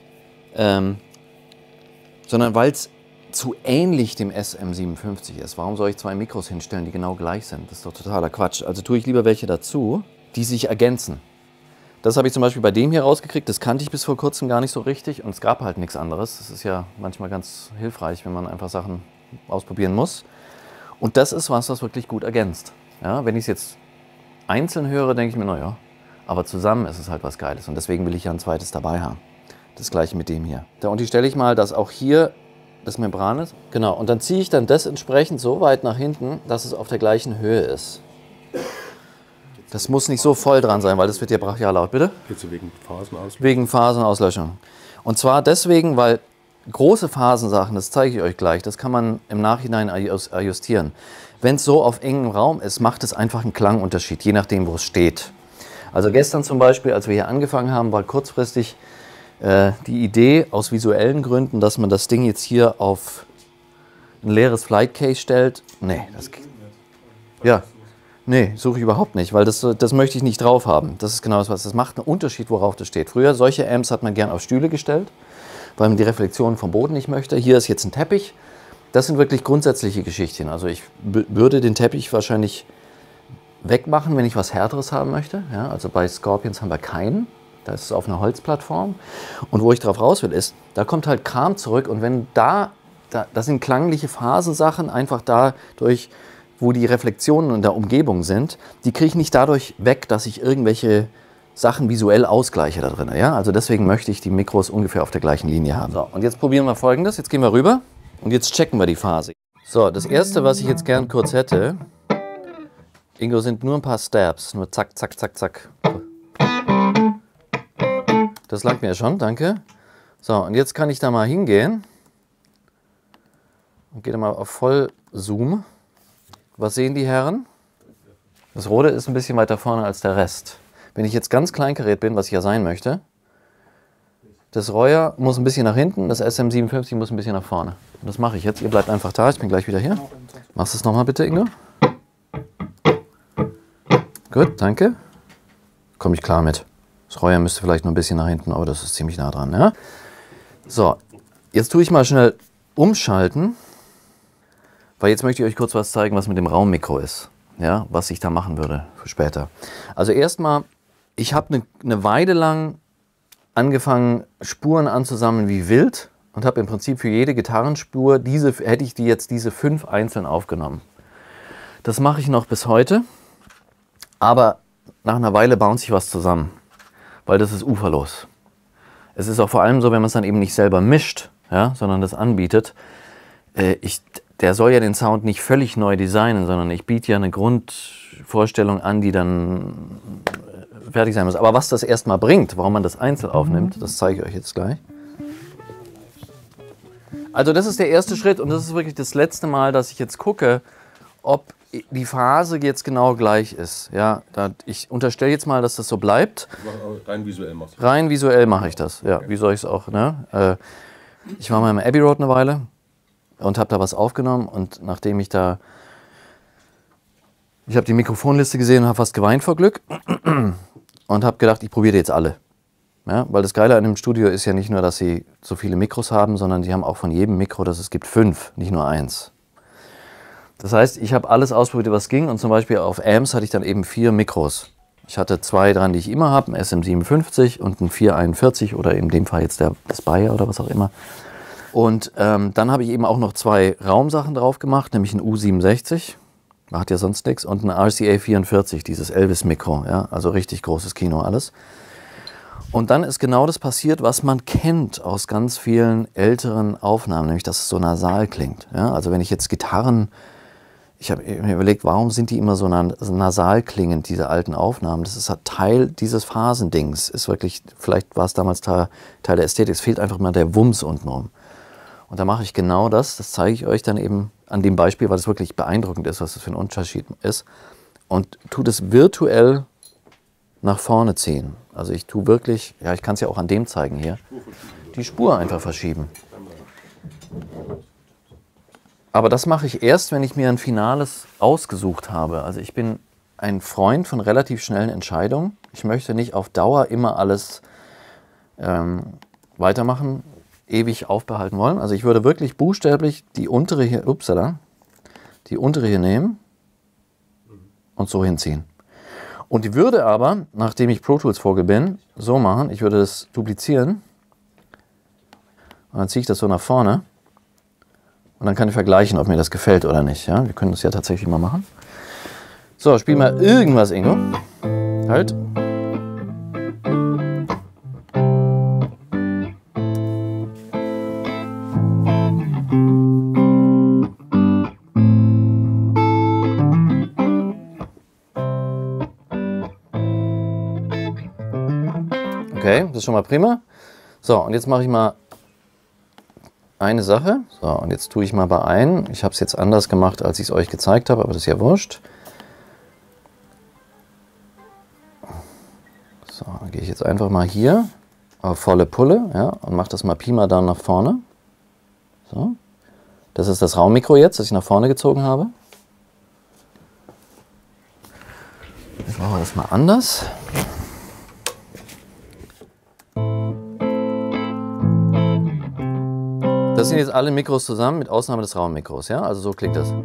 Sondern weil es zu ähnlich dem SM57 ist. Warum soll ich zwei Mikros hinstellen, die genau gleich sind? Das ist doch totaler Quatsch. Also tue ich lieber welche dazu, die sich ergänzen. Das habe ich zum Beispiel bei dem hier rausgekriegt, das kannte ich bis vor kurzem gar nicht so richtig und es gab halt nichts anderes. Das ist ja manchmal ganz hilfreich, wenn man einfach Sachen ausprobieren muss. Und das ist was, was wirklich gut ergänzt. Ja, wenn ich es jetzt einzeln höre, denke ich mir, naja, aber zusammen ist es halt was Geiles und deswegen will ich ja ein zweites dabei haben. Das gleiche mit dem hier. Und die stelle ich mal, dass auch hier das Membran ist. Genau, und dann ziehe ich dann das entsprechend so weit nach hinten, dass es auf der gleichen Höhe ist. Das muss nicht so voll dran sein, weil das wird ja brachial laut, bitte? Jetzt wegen Phasenauslöschung? Wegen Phasenauslöschung. Und zwar deswegen, weil große Phasensachen, das zeige ich euch gleich, das kann man im Nachhinein ajustieren. Wenn es so auf engem Raum ist, macht es einfach einen Klangunterschied, je nachdem, wo es steht. Also gestern zum Beispiel, als wir hier angefangen haben, war kurzfristig die Idee aus visuellen Gründen, dass man das Ding jetzt hier auf ein leeres Flight Case stellt. Nee, ja. Nee, suche ich überhaupt nicht, weil das möchte ich nicht drauf haben. Das ist genau das, was das macht einen Unterschied, worauf das steht. Früher, solche Amps hat man gern auf Stühle gestellt, weil man die Reflexion vom Boden nicht möchte. Hier ist jetzt ein Teppich. Das sind wirklich grundsätzliche Geschichten. Also ich würde den Teppich wahrscheinlich wegmachen, wenn ich was Härteres haben möchte. Ja, also bei Scorpions haben wir keinen. Da ist es auf einer Holzplattform. Und wo ich drauf raus will, ist, da kommt halt Kram zurück. Und wenn das sind klangliche Phasensachen, einfach dadurch, wo die Reflexionen in der Umgebung sind, die kriege ich nicht dadurch weg, dass ich irgendwelche Sachen visuell ausgleiche da drin. Ja? Also deswegen möchte ich die Mikros ungefähr auf der gleichen Linie haben. So, und jetzt probieren wir Folgendes. Jetzt gehen wir rüber und jetzt checken wir die Phase. So, das Erste, was ich jetzt gern kurz hätte, Ingo, sind nur ein paar Stabs. Nur zack, zack, zack, zack. Das langt mir ja schon, danke. So, und jetzt kann ich da mal hingehen und gehe da mal auf Vollzoom. Was sehen die Herren? Das Rote ist ein bisschen weiter vorne als der Rest. Wenn ich jetzt ganz kleinkariert bin, was ich ja sein möchte, das Reuer muss ein bisschen nach hinten, das SM57 muss ein bisschen nach vorne. Und das mache ich jetzt. Ihr bleibt einfach da, ich bin gleich wieder hier. Machst du es nochmal bitte, Ingo? Gut, danke. Komme ich klar mit. Das Reuer müsste vielleicht noch ein bisschen nach hinten, aber das ist ziemlich nah dran. Ja? So, jetzt tue ich mal schnell umschalten, weil jetzt möchte ich euch kurz was zeigen, was mit dem Raummikro ist. Ja, was ich da machen würde für später. Also erstmal, ich habe eine Weile lang angefangen, Spuren anzusammeln wie wild und habe im Prinzip für jede Gitarrenspur, hätte ich diese 5 einzeln aufgenommen. Das mache ich noch bis heute, aber nach einer Weile baut sich was zusammen, weil das ist uferlos. Es ist auch vor allem so, wenn man es dann eben nicht selber mischt, ja, sondern das anbietet. Der soll ja den Sound nicht völlig neu designen, sondern ich biete ja eine Grundvorstellung an, die dann fertig sein muss. Aber was das erstmal bringt, warum man das einzeln aufnimmt, das zeige ich euch jetzt gleich. Also das ist der erste Schritt und das ist wirklich das letzte Mal, dass ich jetzt gucke, ob die Phase jetzt genau gleich ist. Ja, ich unterstelle jetzt mal, dass das so bleibt. Rein visuell machst du. Rein visuell mache ich das. Ja, wie soll ich es auch? Ne? Ich war mal im Abbey Road eine Weile und habe da was aufgenommen und nachdem ich habe die Mikrofonliste gesehen und habe fast geweint vor Glück und habe gedacht, ich probiere jetzt alle. Ja, weil das Geile an dem Studio ist ja nicht nur, dass sie so viele Mikros haben, sondern die haben auch von jedem Mikro, es gibt 5, nicht nur 1. Das heißt, ich habe alles ausprobiert, was ging und zum Beispiel auf Amps hatte ich dann eben 4 Mikros. Ich hatte 2 dran, die ich immer habe, ein SM57 und ein 441 oder in dem Fall jetzt das Bayer oder was auch immer. Und dann habe ich eben auch noch 2 Raumsachen drauf gemacht, nämlich ein U67, hat ja sonst nichts, und ein RCA 44, dieses Elvis-Mikro, ja, also richtig großes Kino alles. Und dann ist genau das passiert, was man kennt aus ganz vielen älteren Aufnahmen, nämlich dass es so nasal klingt. Ja, also wenn ich jetzt Gitarren, ich habe mir überlegt, warum sind die immer so nasal klingend, diese alten Aufnahmen? Das ist halt Teil dieses Phasendings, ist wirklich, vielleicht war es damals Teil der Ästhetik, es fehlt einfach mal der Wumms untenrum. Und da mache ich genau das zeige ich euch dann eben an dem Beispiel, weil es wirklich beeindruckend ist, was das für ein Unterschied ist. Und tue das virtuell nach vorne ziehen. Also ich tue wirklich, ja, ich kann es ja auch an dem zeigen hier, die Spur einfach verschieben. Aber das mache ich erst, wenn ich mir ein Finales ausgesucht habe. Also ich bin ein Freund von relativ schnellen Entscheidungen. Ich möchte nicht auf Dauer immer alles weitermachen, ewig aufbehalten wollen. Also ich würde wirklich buchstäblich die untere hier, die untere hier nehmen und so hinziehen. Und die würde aber, nachdem ich Pro Tools Vogel bin, so machen, ich würde das duplizieren und dann ziehe ich das so nach vorne und dann kann ich vergleichen, ob mir das gefällt oder nicht. Ja? Wir können das ja tatsächlich mal machen. So, spiel mal irgendwas, Ingo. Halt. Okay, das ist schon mal prima. So, und jetzt mache ich mal eine Sache. So, und jetzt tue ich mal bei ein. Ich habe es jetzt anders gemacht, als ich es euch gezeigt habe, aber das ist ja wurscht. So, dann gehe ich jetzt einfach mal hier auf volle Pulle, ja, und mache das mal Pi mal Daumen nach vorne. So. Das ist das Raummikro jetzt, das ich nach vorne gezogen habe. Jetzt machen wir das mal anders. Das sind jetzt alle Mikros zusammen, mit Ausnahme des Raummikros, ja? Also so klingt das.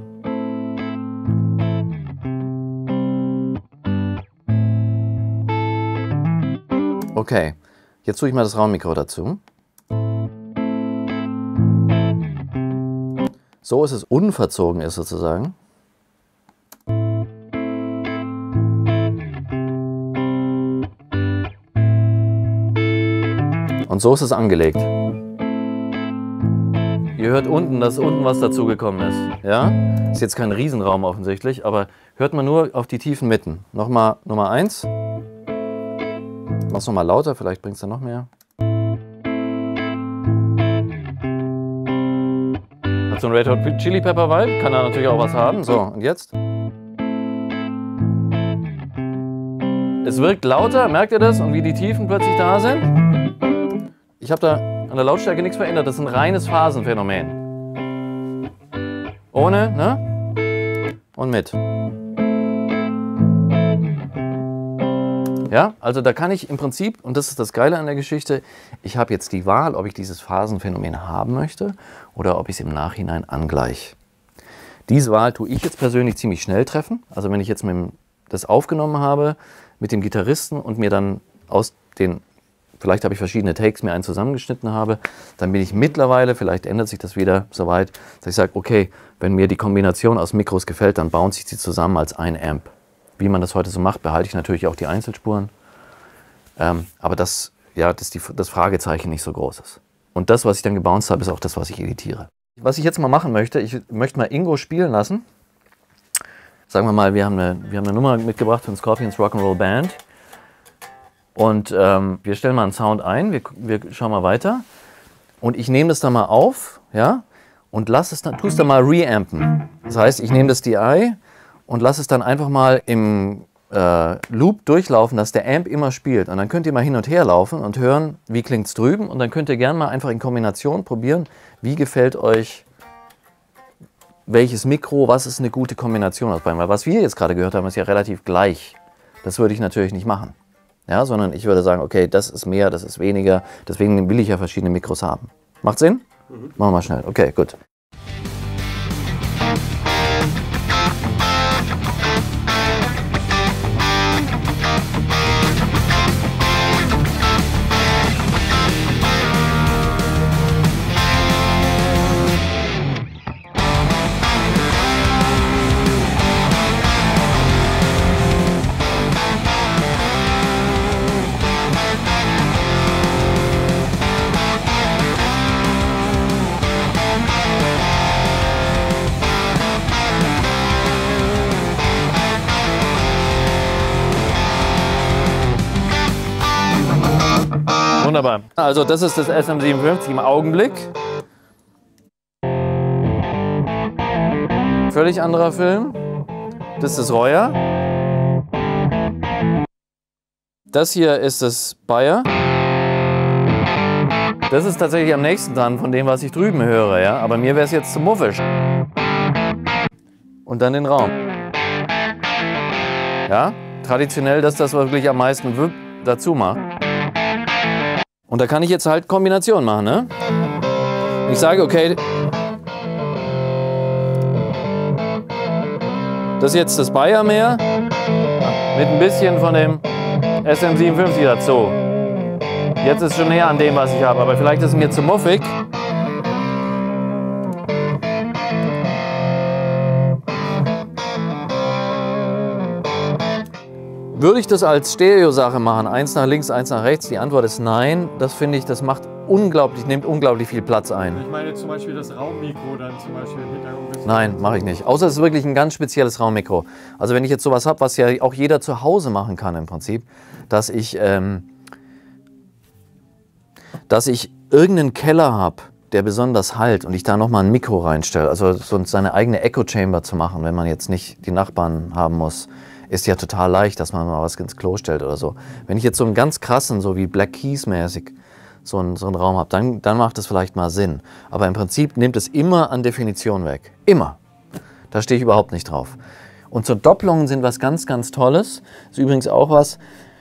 Okay, jetzt tue ich mal das Raummikro dazu. So ist es unverzogen ist sozusagen. Und so ist es angelegt. Ihr hört unten, dass unten was dazugekommen ist. Ja? Ist jetzt kein Riesenraum offensichtlich, aber hört man nur auf die tiefen Mitten. Nochmal Nummer 1. Mach's nochmal lauter, vielleicht bringt's dann noch mehr. Hat so ein Red Hot Chili Pepper Vibe, kann da natürlich auch was haben. So, und jetzt? Es wirkt lauter, merkt ihr das? Und wie die Tiefen plötzlich da sind? Ich habe da an der Lautstärke nichts verändert, das ist ein reines Phasenphänomen. Ohne, ne? Und mit. Ja, also da kann ich im Prinzip, und das ist das Geile an der Geschichte, ich habe jetzt die Wahl, ob ich dieses Phasenphänomen haben möchte oder ob ich es im Nachhinein angleiche. Diese Wahl tue ich jetzt persönlich ziemlich schnell treffen. Also wenn ich jetzt das aufgenommen habe mit dem Gitarristen und mir dann aus den, vielleicht habe ich verschiedene Takes, mir einen zusammengeschnitten habe, dann bin ich mittlerweile, vielleicht ändert sich das wieder soweit, dass ich sage, okay, wenn mir die Kombination aus Mikros gefällt, dann bounce ich sie zusammen als ein Amp. Wie man das heute so macht, behalte ich natürlich auch die Einzelspuren. Aber das Fragezeichen nicht so groß ist. Und das, was ich dann gebounced habe, ist auch das, was ich editiere. Was ich jetzt mal machen möchte, ich möchte mal Ingo spielen lassen. Sagen wir mal, wir haben eine Nummer mitgebracht von Scorpions Rock'n'Roll Band. Und wir stellen mal einen Sound ein, wir schauen mal weiter. Und ich nehme das dann mal auf, ja, und tue es dann mal reampen. Das heißt, ich nehme das DI und lasse es dann einfach mal im Loop durchlaufen, dass der Amp immer spielt. Und dann könnt ihr mal hin und her laufen und hören, wie klingt es drüben. Und dann könnt ihr gerne mal einfach in Kombination probieren, wie gefällt euch welches Mikro, was ist eine gute Kombination aus beiden. Weil was wir jetzt gerade gehört haben, ist ja relativ gleich. Das würde ich natürlich nicht machen. Ja, sondern ich würde sagen, okay, das ist mehr, das ist weniger. Deswegen will ich ja verschiedene Mikros haben. Macht Sinn? Machen wir mal schnell. Okay, gut. Wunderbar. Also das ist das SM57 im Augenblick. Völlig anderer Film. Das ist das Royer. Das hier ist das Bayer. Das ist tatsächlich am nächsten dran von dem, was ich drüben höre. Ja? Aber mir wäre es jetzt zu muffig. Und dann den Raum. Ja? Traditionell, dass das wirklich am meisten dazu macht. Und da kann ich jetzt halt Kombinationen machen, ne? Ich sage, okay, das ist jetzt das Bayer mehr mit ein bisschen von dem SM57 dazu. Jetzt ist es schon näher an dem, was ich habe, aber vielleicht ist es mir zu muffig. Würde ich das als Stereo-Sache machen, eins nach links, eins nach rechts? Die Antwort ist nein. Das finde ich, das nimmt unglaublich viel Platz ein. Ich meine zum Beispiel das Raummikro dann zum Beispiel im Hintergrund. Nein, mache ich nicht. Außer es ist wirklich ein ganz spezielles Raummikro. Also wenn ich jetzt sowas habe, was ja auch jeder zu Hause machen kann im Prinzip, dass ich irgendeinen Keller habe, der besonders hallt und ich da nochmal ein Mikro reinstelle, also so seine eigene Echo-Chamber zu machen, wenn man jetzt nicht die Nachbarn haben muss, ist ja total leicht, dass man mal was ins Klo stellt oder so. Wenn ich jetzt so einen ganz krassen, so wie Black Keys mäßig, so einen Raum habe, dann macht das vielleicht mal Sinn. Aber im Prinzip nimmt es immer an Definition weg. Immer. Da stehe ich überhaupt nicht drauf. Und so Doppelungen sind was ganz, ganz Tolles. Ist übrigens auch was,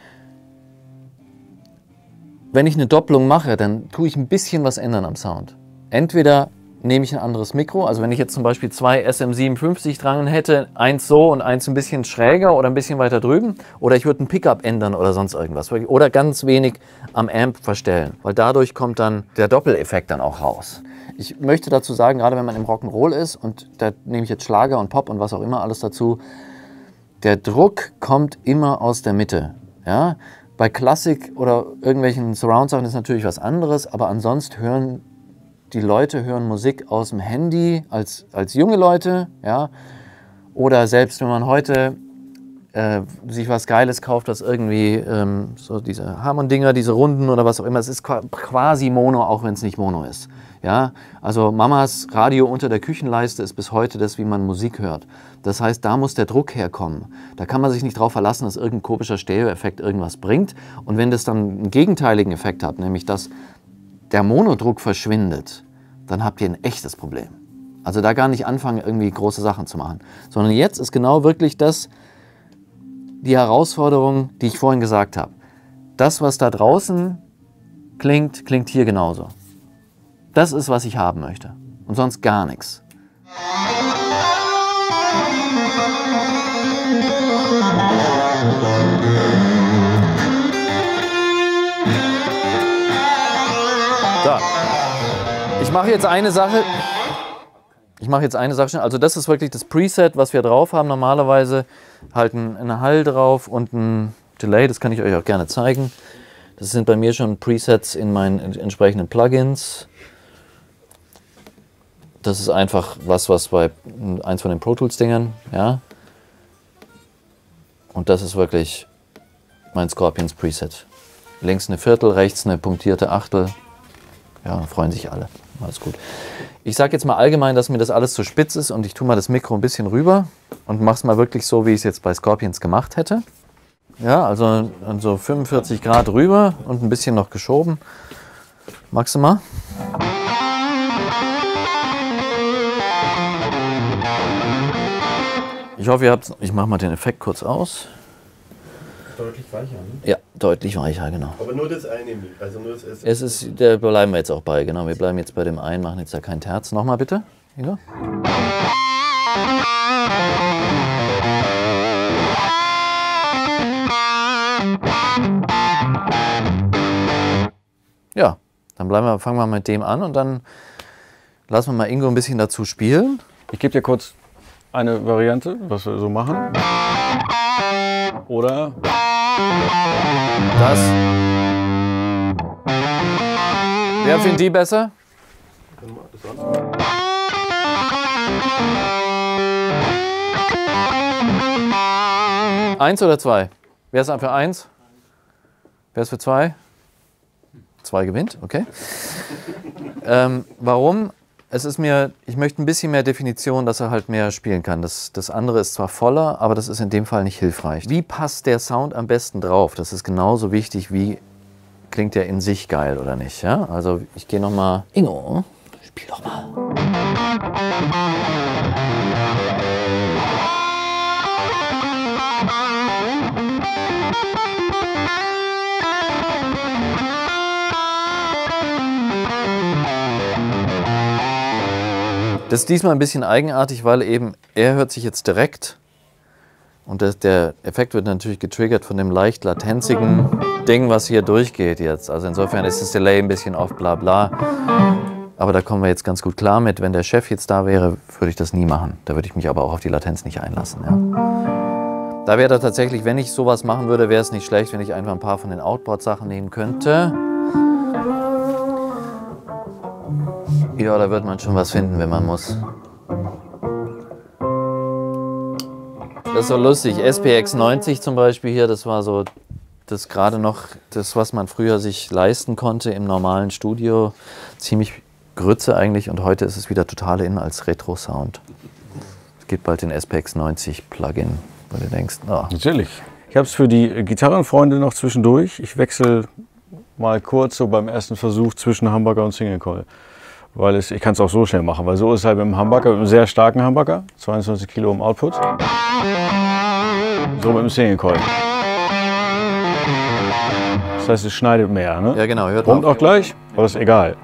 wenn ich eine Doppelung mache, dann tue ich ein bisschen was ändern am Sound. Entweder nehme ich ein anderes Mikro, also wenn ich jetzt zum Beispiel zwei SM57 dran hätte, eins so und eins ein bisschen schräger oder ein bisschen weiter drüben, oder ich würde ein Pickup ändern oder sonst irgendwas, oder ganz wenig am Amp verstellen, weil dadurch kommt dann der Doppeleffekt dann auch raus. Ich möchte dazu sagen, gerade wenn man im Rock'n'Roll ist, und da nehme ich jetzt Schlager und Pop und was auch immer alles dazu, der Druck kommt immer aus der Mitte. Ja? Bei Klassik oder irgendwelchen Surround-Sachen ist natürlich was anderes, aber ansonsten die Leute hören Musik aus dem Handy als junge Leute, ja, oder selbst wenn man heute sich was Geiles kauft, was irgendwie so diese Harmon-Dinger, diese Runden oder was auch immer, es ist quasi Mono, auch wenn es nicht Mono ist. Ja? Also Mamas Radio unter der Küchenleiste ist bis heute das, wie man Musik hört. Das heißt, da muss der Druck herkommen. Da kann man sich nicht darauf verlassen, dass irgendein komischer Stereo-Effekt irgendwas bringt. Und wenn das dann einen gegenteiligen Effekt hat, nämlich dass der Monodruck verschwindet, dann habt ihr ein echtes Problem. Also da gar nicht anfangen, irgendwie große Sachen zu machen. Sondern jetzt ist genau wirklich das, die Herausforderung, die ich vorhin gesagt habe. Das, was da draußen klingt, klingt hier genauso. Das ist, was ich haben möchte. Und sonst gar nichts. So. Ich mache jetzt eine Sache. Also das ist wirklich das Preset, was wir drauf haben. Normalerweise halt ein Hall drauf und ein Delay. Das kann ich euch auch gerne zeigen. Das sind bei mir schon Presets in meinen entsprechenden Plugins. Das ist einfach was bei eins von den Pro Tools Dingern, ja. Und das ist wirklich mein Scorpions Preset. Links eine Viertel, rechts eine punktierte Achtel. Ja, freuen sich alle. Alles gut. Ich sage jetzt mal allgemein, dass mir das alles zu spitz ist und ich tue mal das Mikro ein bisschen rüber und mache es mal wirklich so, wie ich es jetzt bei Scorpions gemacht hätte. Ja, also 45 Grad rüber und ein bisschen noch geschoben. Magst du mal? Ich hoffe, ihr habt es. Ich mache mal den Effekt kurz aus. Deutlich weicher, ne? Ja, deutlich weicher, genau. Aber nur das eine, also nur das Es ist, da bleiben wir jetzt auch bei, genau. Wir bleiben jetzt bei dem einen, machen jetzt da kein Terz. Nochmal bitte, Ingo. Ja, dann fangen wir mit dem an und dann lassen wir mal Ingo ein bisschen dazu spielen. Ich gebe dir kurz eine Variante, was wir so machen. Oder das. Wer findet die besser? Eins oder zwei? Wer ist für eins? Wer ist für zwei? Zwei gewinnt, okay. Warum? Ich möchte ein bisschen mehr Definition, dass er halt mehr spielen kann. Das andere ist zwar voller, aber das ist in dem Fall nicht hilfreich. Wie passt der Sound am besten drauf? Das ist genauso wichtig, wie klingt der in sich geil oder nicht. Ja? Also ich gehe nochmal. Ingo, spiel doch mal. Das ist diesmal ein bisschen eigenartig, weil eben er hört sich jetzt direkt und der Effekt wird natürlich getriggert von dem leicht latenzigen Ding, was hier durchgeht jetzt. Also insofern ist das Delay ein bisschen auf bla bla. Aber da kommen wir jetzt ganz gut klar mit. Wenn der Chef jetzt da wäre, würde ich das nie machen. Da würde ich mich aber auch auf die Latenz nicht einlassen. Ja. Da wäre da tatsächlich, wenn ich sowas machen würde, wäre es nicht schlecht, wenn ich einfach ein paar von den Outboard-Sachen nehmen könnte. Ja, da wird man schon was finden, wenn man muss. Das ist so lustig. SPX 90 zum Beispiel hier, das war so das gerade noch das, was man früher sich leisten konnte im normalen Studio. Ziemlich Grütze eigentlich und heute ist es wieder total in als Retro-Sound. Es gibt bald den SPX 90 Plugin, wo du denkst, oh. Natürlich. Ich habe es für die Gitarrenfreunde noch zwischendurch. Ich wechsle mal kurz so beim ersten Versuch zwischen Humbucker und Single Coil. Weil ich kann es auch so schnell machen, weil so ist es halt mit dem Humbucker, mit einem sehr starken Humbucker, 22 Kilo im Output. So mit dem Single Coil. Das heißt, es schneidet mehr, ne? Ja genau, hört Brummt auch gleich, aber das ist egal.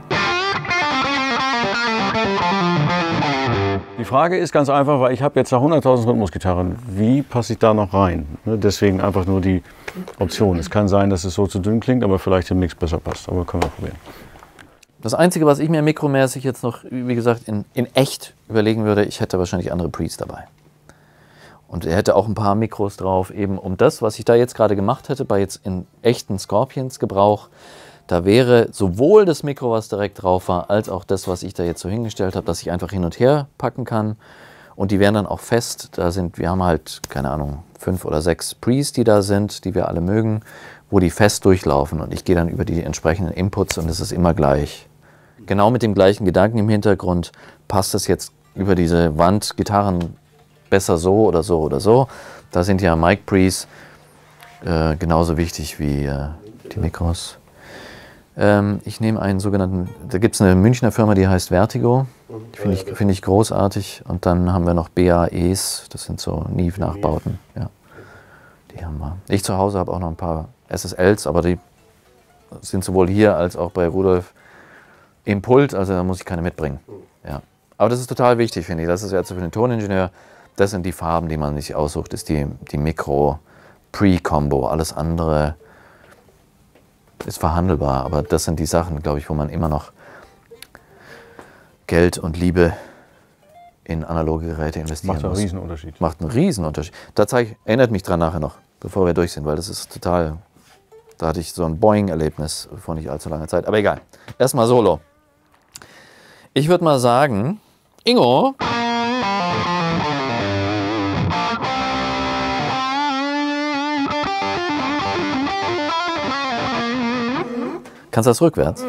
Die Frage ist ganz einfach, weil ich habe jetzt da 100.000 Rhythmusgitarren. Wie passe ich da noch rein? Ne? Deswegen einfach nur die Option. Es kann sein, dass es so zu dünn klingt, aber vielleicht im Mix besser passt. Aber können wir probieren. Das Einzige, was ich mir mikromäßig jetzt noch, wie gesagt, in echt überlegen würde, ich hätte wahrscheinlich andere Pre's dabei. Und er hätte auch ein paar Mikros drauf, eben um das, was ich da jetzt gerade gemacht hätte, bei jetzt in echten Scorpions-Gebrauch, da wäre sowohl das Mikro, was direkt drauf war, als auch das, was ich da jetzt so hingestellt habe, dass ich einfach hin und her packen kann. Und die wären dann auch fest. Wir haben halt, keine Ahnung, 5 oder 6 Pre's, die da sind, die wir alle mögen, wo die fest durchlaufen. Und ich gehe dann über die entsprechenden Inputs und es ist immer gleich. Genau mit dem gleichen Gedanken im Hintergrund, passt es jetzt über diese Wand, Gitarren besser so oder so oder so. Da sind ja Mic Pre's genauso wichtig wie die Mikros. Ich nehme einen sogenannten, da gibt es eine Münchner Firma, die heißt Vertigo. Finde ich großartig. Und dann haben wir noch BAEs, das sind so Neve-Nachbauten. Ja. Die haben wir. Ich zu Hause habe auch noch ein paar SSLs, aber die sind sowohl hier als auch bei Rudolf im Pult, also da muss ich keine mitbringen. Ja. Aber das ist total wichtig, finde ich. Das ist jetzt für den Toningenieur, das sind die Farben, die man sich aussucht, ist die Mikro, Pre-Combo, alles andere ist verhandelbar, aber das sind die Sachen, glaube ich, wo man immer noch Geld und Liebe in analoge Geräte investieren muss. Macht einen Riesenunterschied. Macht einen Riesenunterschied. Da erinnert mich dran nachher noch, bevor wir durch sind, weil das ist total, da hatte ich so ein Boing-Erlebnis vor nicht allzu langer Zeit. Aber egal, erstmal Solo. Ich würde mal sagen, Ingo, kannst du das rückwärts?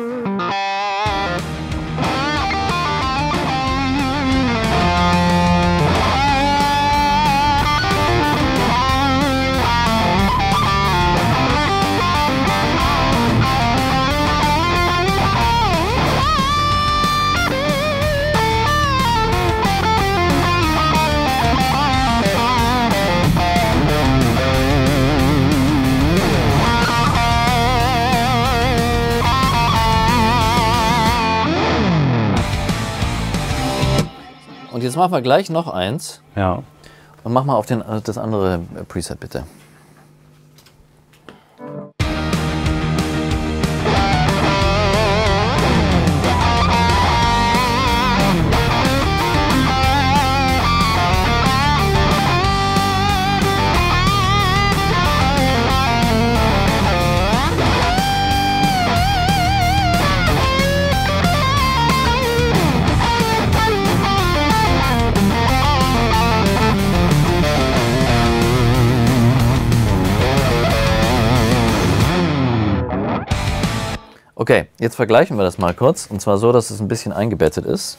Und jetzt machen wir gleich noch eins. Ja. Und mach mal auf das andere Preset bitte. Okay, jetzt vergleichen wir das mal kurz. Und zwar so, dass es ein bisschen eingebettet ist.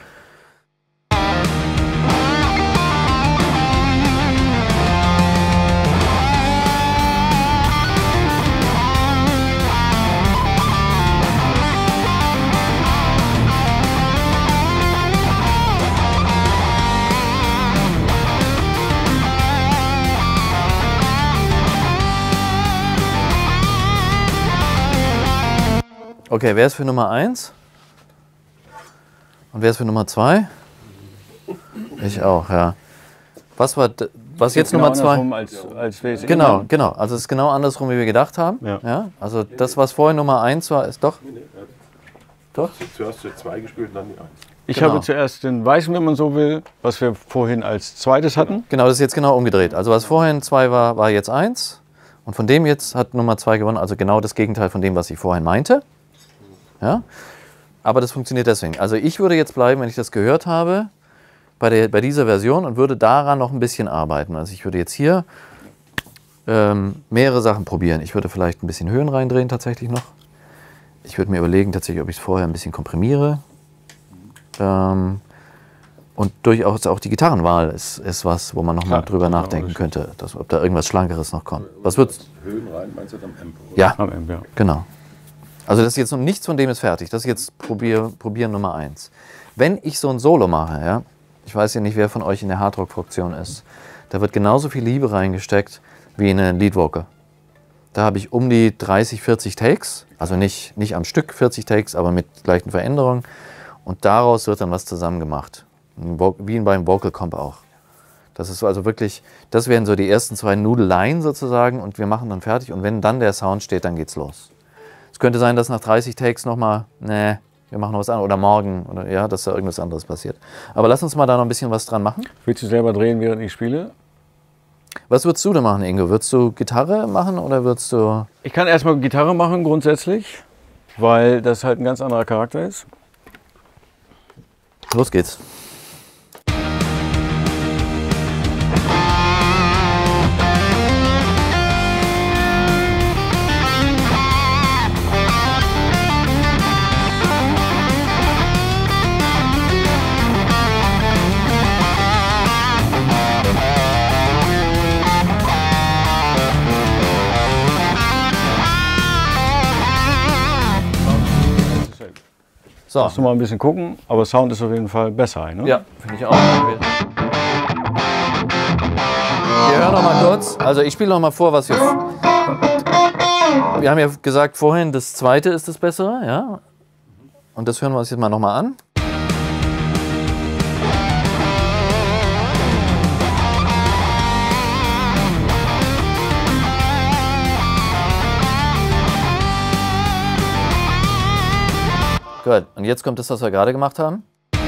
Okay, wer ist für Nummer 1? Und wer ist für Nummer 2? Ich auch, ja. Was jetzt genau Nummer 2? als wir es Genau, genau. Also es ist genau andersrum, wie wir gedacht haben. Ja. Ja? Also das, was vorher Nummer 1 war, ist doch? Doch? Zuerst die 2 gespielt und dann die 1. Ich Genau. habe zuerst den weißen, wenn man so will, was wir vorhin als zweites hatten. Genau, das ist jetzt genau umgedreht. Also was vorhin 2 war, war jetzt 1. Und von dem jetzt hat Nummer 2 gewonnen. Also genau das Gegenteil von dem, was ich vorhin meinte. Ja? Aber das funktioniert deswegen. Also ich würde jetzt bleiben, wenn ich das gehört habe, bei dieser Version und würde daran noch ein bisschen arbeiten. Also ich würde jetzt hier mehrere Sachen probieren. Ich würde vielleicht ein bisschen Höhen reindrehen tatsächlich noch. Ich würde mir überlegen tatsächlich, ob ich es vorher ein bisschen komprimiere. Und durchaus auch die Gitarrenwahl ist was, wo man noch mal drüber nachdenken könnte, ob da irgendwas Schlankeres noch kommt. Was wird's? Höhen rein, meinst du am Amp? Ja, Am Ende, ja. genau. Also das ist jetzt noch nichts von dem ist fertig. Das ist jetzt Probieren Nummer 1. Wenn ich so ein Solo mache, ja, ich weiß ja nicht, wer von euch in der Hardrock-Fraktion ist, da wird genauso viel Liebe reingesteckt wie in eine Lead-Vocal. Da habe ich um die 30, 40 Takes, also nicht am Stück 40 Takes, aber mit gleichen Veränderungen. Und daraus wird dann was zusammen gemacht. Wie beim Vocal Comp auch. Das ist also wirklich, das wären so die ersten 2 Nudeleien sozusagen und wir machen dann fertig. Und wenn dann der Sound steht, dann geht's los. Es könnte sein, dass nach 30 Takes nochmal, wir machen noch was anderes oder morgen oder ja, dass da irgendwas anderes passiert. Aber lass uns mal da noch ein bisschen was dran machen. Willst du selber drehen, während ich spiele? Was würdest du da machen, Ingo? Würdest du Gitarre machen oder würdest du... Ich kann erstmal Gitarre machen grundsätzlich, weil das halt ein ganz anderer Charakter ist. Los geht's. So. Musst du mal ein bisschen gucken, aber Sound ist auf jeden Fall besser. Ne? Ja, finde ich auch. Wir hören noch mal kurz. Also ich spiele noch mal vor, was wir... Wir haben ja gesagt vorhin, das zweite ist das Bessere, ja? Und das hören wir uns jetzt mal noch mal an. Gut, und jetzt kommt das, was wir gerade gemacht haben.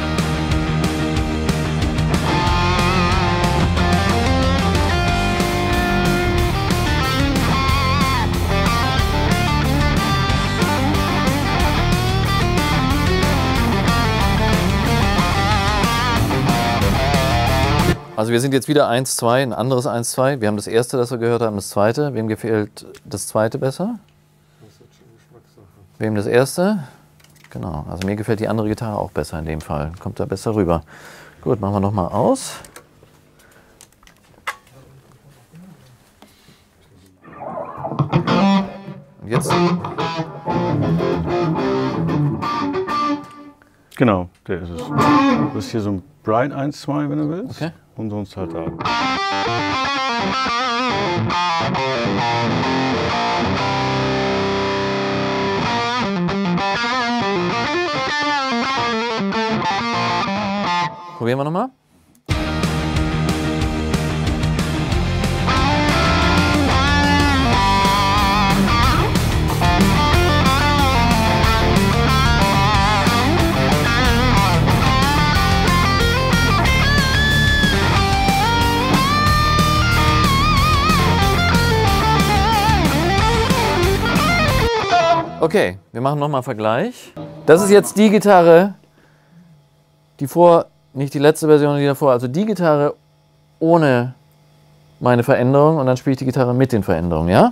Also wir sind jetzt wieder 1-2, ein anderes 1-2. Wir haben das erste, das wir gehört haben, das zweite. Wem gefällt das zweite besser? Wem das erste? Genau, also mir gefällt die andere Gitarre auch besser in dem Fall. Kommt da besser rüber. Gut, machen wir nochmal aus. Und jetzt... Genau, der ist es. Das ist hier so ein Bright 1-2, wenn du willst. Okay. Und sonst halt da. Probieren wir nochmal. Okay, wir machen nochmal Vergleich. Das ist jetzt die Gitarre, die nicht die letzte Version, die davor, also die Gitarre ohne meine Veränderung und dann spiele ich die Gitarre mit den Veränderungen, ja?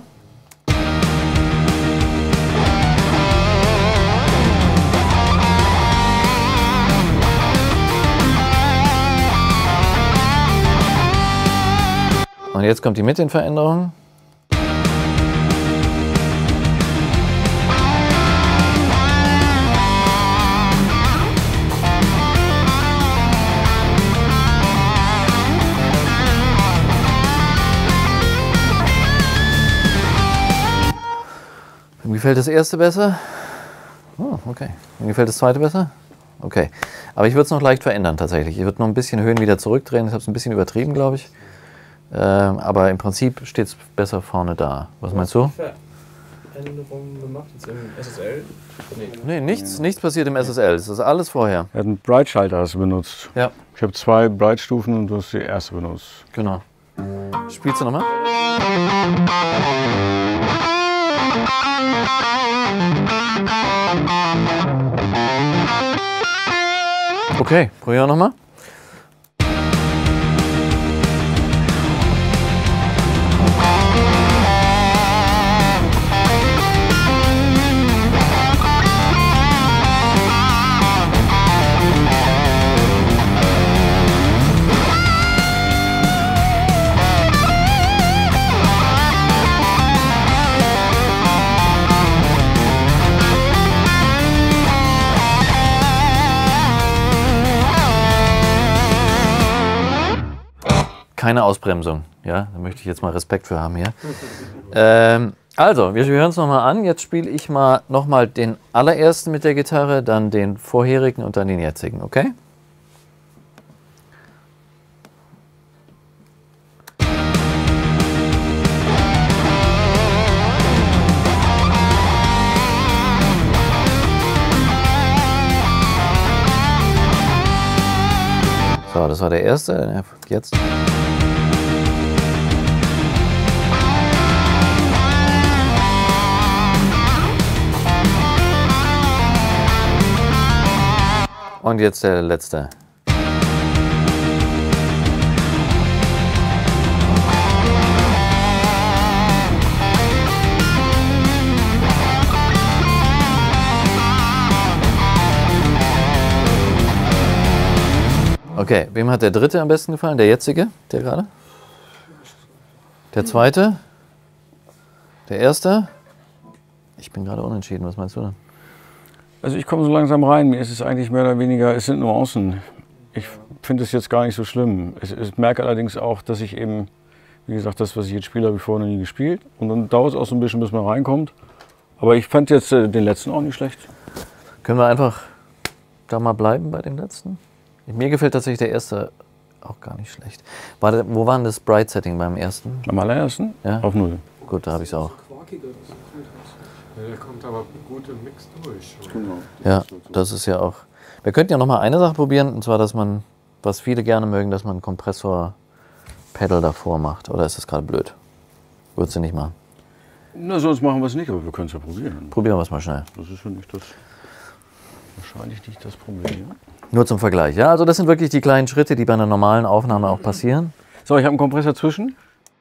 Und jetzt kommt die mit den Veränderungen. Mir gefällt das erste besser. Oh, okay. Mir gefällt das zweite besser. Okay. Aber ich würde es noch leicht verändern tatsächlich. Ich würde noch ein bisschen Höhen wieder zurückdrehen. Ich habe es ein bisschen übertrieben, glaube ich. Aber im Prinzip steht es besser vorne da. Was meinst du? Änderungen gemacht jetzt im SSL? Nee, nichts passiert im SSL. Das ist alles vorher. Er hat einen Bright-Schalter hast du benutzt. Ja. Ich habe 2 Bright-Stufen und du hast die erste benutzt. Genau. Spielst du nochmal? Okay, probieren wir nochmal. Keine Ausbremsung, ja, da möchte ich jetzt mal Respekt für haben hier. Also, wir hören es nochmal an. Jetzt spiele ich mal nochmal den allerersten mit der Gitarre, dann den vorherigen und dann den jetzigen, okay? So, das war der erste. Jetzt. Und jetzt der letzte. Okay, wem hat der dritte am besten gefallen? Der jetzige? Der gerade? Der zweite? Der erste? Ich bin gerade unentschieden, was meinst du denn? Also ich komme so langsam rein, mir ist es eigentlich mehr oder weniger, es sind Nuancen. Ich finde es jetzt gar nicht so schlimm. Ich merke allerdings auch, dass ich eben Wie gesagt, das, was ich jetzt spiele, habe ich vorher noch nie gespielt. Und dann dauert es auch so ein bisschen, bis man reinkommt. Aber ich fand jetzt den letzten auch nicht schlecht. Können wir einfach da mal bleiben bei dem letzten? Mir gefällt tatsächlich der erste auch gar nicht schlecht. Wo war denn das Bright-Setting beim ersten? Am allerersten? Ja. Auf 0. Gut, da habe ich es auch. Ja, der kommt aber gut im Mix durch. Ja, das ist ja auch. Wir könnten ja noch mal eine Sache probieren, und zwar, dass man, was viele gerne mögen, dass man einen Kompressor-Pedal davor macht. Oder ist das gerade blöd? Würdest du nicht machen? Na, sonst machen wir es nicht, aber wir können es ja probieren. Probieren wir es mal schnell. Das ist ja nicht wahrscheinlich nicht das Problem. Nur zum Vergleich. Ja, also das sind wirklich die kleinen Schritte, die bei einer normalen Aufnahme auch passieren. So, ich habe einen Kompressor zwischen.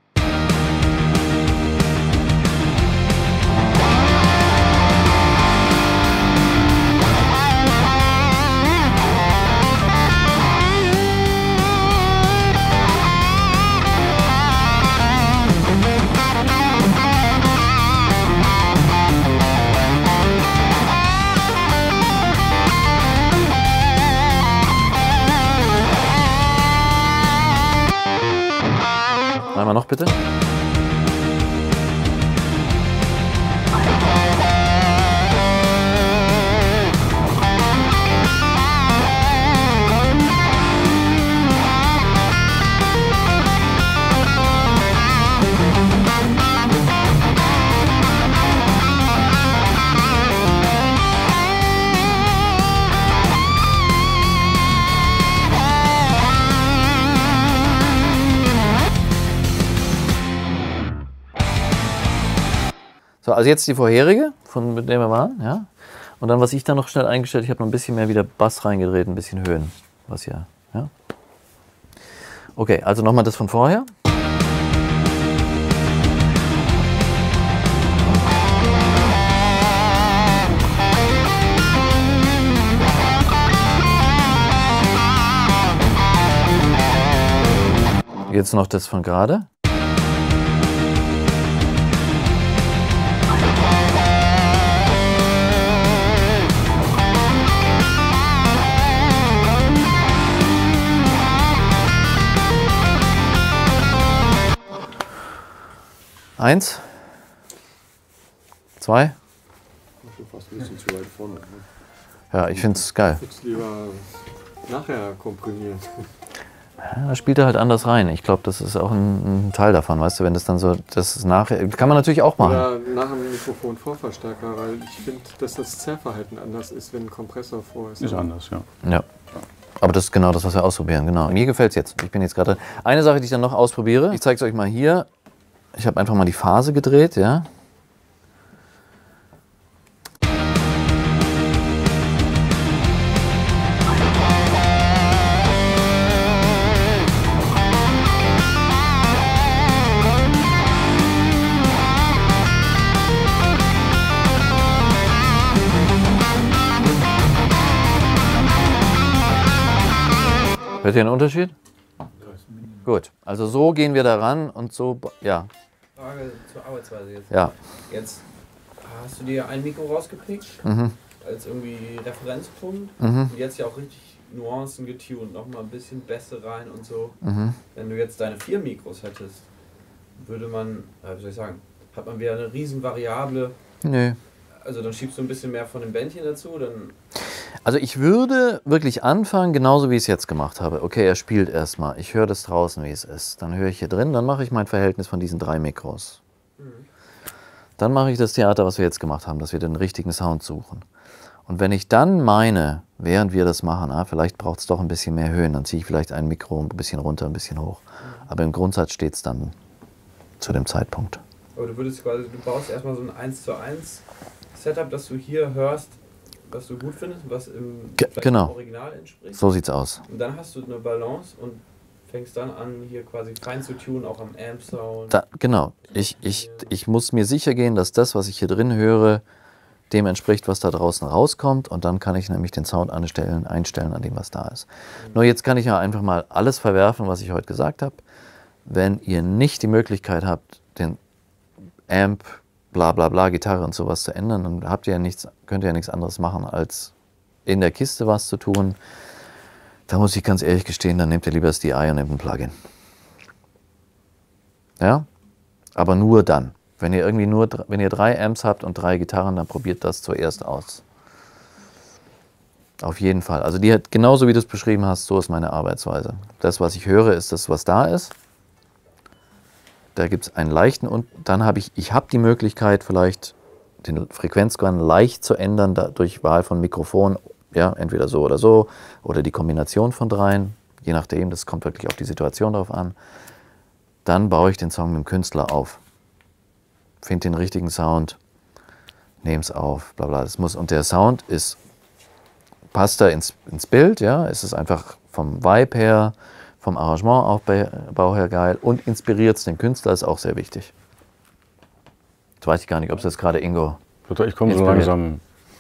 Einmal noch bitte. So, also jetzt die vorherige, mit der wir waren, ja. Und dann, was ich da noch schnell eingestellt, ich habe noch ein bisschen mehr wieder Bass reingedreht, ein bisschen Höhen, was hier, ja. Okay, also nochmal das von vorher. Jetzt noch das von gerade. Eins, zwei. Fast ein bisschen zu weit vorne. Ne? Ja, ich finde es geil. Ich würde es lieber nachher komprimieren. Ja, da spielt er halt anders rein. Ich glaube, das ist auch ein Teil davon, weißt du, wenn das dann so, das ist nachher, kann man natürlich auch machen. Oder nach dem Mikrofon Vorverstärker, weil ich finde, dass das Zerrverhalten anders ist, wenn ein Kompressor vor ist. Ist anders, ja. Ja. Aber das ist genau das, was wir ausprobieren, genau. Mir gefällt es jetzt. Ich bin jetzt gerade. Eine Sache, die ich dann noch ausprobiere, ich zeige es euch mal hier. Ich habe einfach mal die Phase gedreht, ja. Hört ihr einen Unterschied? Gut, also so gehen wir daran und so, ja. Frage zur Arbeitsweise jetzt. Ja. Jetzt hast du dir ein Mikro rausgepickt als irgendwie Referenzpunkt und jetzt ja auch richtig Nuancen getunt, nochmal ein bisschen Bässe rein und so. Wenn du jetzt deine 4 Mikros hättest, würde man, wie soll ich sagen, hat man wieder eine riesen Variable. Nö. Also dann schiebst du ein bisschen mehr von dem Bändchen dazu, dann. Also ich würde wirklich anfangen, genauso wie ich es jetzt gemacht habe. Okay, er spielt erstmal. Ich höre das draußen, wie es ist. Dann höre ich hier drin, dann mache ich mein Verhältnis von diesen 3 Mikros. Dann mache ich das Theater, was wir jetzt gemacht haben, dass wir den richtigen Sound suchen. Und wenn ich dann meine, während wir das machen, vielleicht braucht es doch ein bisschen mehr Höhen, dann ziehe ich vielleicht ein Mikro ein bisschen runter, ein bisschen hoch. Aber im Grundsatz steht es dann zu dem Zeitpunkt. Aber du würdest quasi, du baust erstmal so ein 1:1 Setup, dass du hier hörst, was du gut findest, was im genau. Original entspricht. So sieht's aus. Und dann hast du eine Balance und fängst dann an, hier quasi fein zu tunen, auch am Amp-Sound. Genau. Ich muss mir sicher gehen, dass das, was ich hier drin höre, dem entspricht, was da draußen rauskommt. Und dann kann ich nämlich den Sound einstellen an dem, was da ist. Nur jetzt kann ich ja einfach mal alles verwerfen, was ich heute gesagt habe. Wenn ihr nicht die Möglichkeit habt, den Amp, bla bla bla, Gitarre und sowas zu ändern, dann könnt ihr ja nichts anderes machen, als in der Kiste was zu tun. Da muss ich ganz ehrlich gestehen, dann nehmt ihr lieber das DI und nehmt ein Plugin. Ja? Aber nur dann. Wenn ihr irgendwie wenn ihr 3 Amps habt und 3 Gitarren, dann probiert das zuerst aus. Auf jeden Fall. Also genauso wie du es beschrieben hast, so ist meine Arbeitsweise. Das, was ich höre, ist das, was da ist. Da gibt es einen leichten und dann habe ich die Möglichkeit, vielleicht den Frequenzgang leicht zu ändern durch Wahl von Mikrofon, ja, entweder so oder die Kombination von 3, je nachdem, das kommt wirklich auf die Situation drauf an. Dann baue ich den Song mit dem Künstler auf. Finde den richtigen Sound, nehme es auf, bla bla. Und der Sound passt da ins Bild, ja, es ist einfach vom Vibe her, vom Arrangementaufbau her geil und inspiriert es den Künstler, ist auch sehr wichtig. Jetzt weiß ich gar nicht, ob es jetzt gerade Ingo. Ich komme so langsam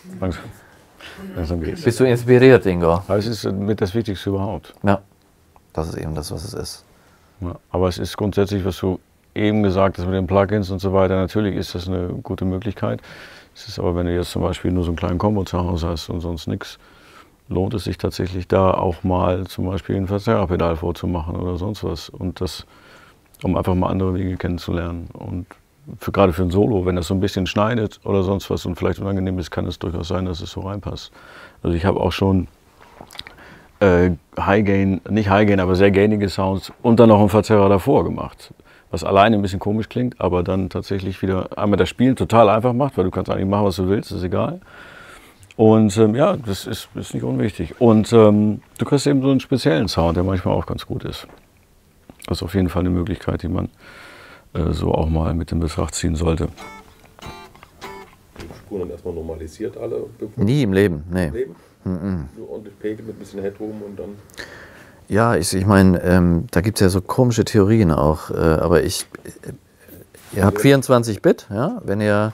geht's. Bist du inspiriert, Ingo? Das ist mit das Wichtigste überhaupt. Ja, das ist eben das, was es ist. Ja, aber es ist grundsätzlich, was du eben gesagt hast mit den Plugins und so weiter, natürlich ist das eine gute Möglichkeit. Es ist aber, wenn du jetzt zum Beispiel nur so einen kleinen Kombo zu Hause hast und sonst nichts, lohnt es sich tatsächlich da auch mal zum Beispiel ein Verzerrerpedal vorzumachen oder sonst was. Und das, um einfach mal andere Wege kennenzulernen. Und gerade für ein Solo, wenn das so ein bisschen schneidet oder sonst was und vielleicht unangenehm ist, kann es durchaus sein, dass es so reinpasst. Also ich habe auch schon High-Gain, nicht High-Gain, aber sehr gainige Sounds und dann noch einen Verzerrer davor gemacht. Was alleine ein bisschen komisch klingt, aber dann tatsächlich wieder einmal das Spielen total einfach macht, weil du kannst eigentlich machen, was du willst, ist egal. Und ja, das ist nicht unwichtig. Und du kriegst eben so einen speziellen Sound, der manchmal auch ganz gut ist. Das ist auf jeden Fall eine Möglichkeit, die man so auch mal mit in Betracht ziehen sollte. Die Spuren dann erstmal normalisiert alle? Nie im Leben, nee. Leben? Nur ordentlich Pegel mit ein bisschen Headroom und dann... Ja, ich meine, da gibt es ja so komische Theorien auch, aber ihr habt 24 Bit, ja? Wenn ihr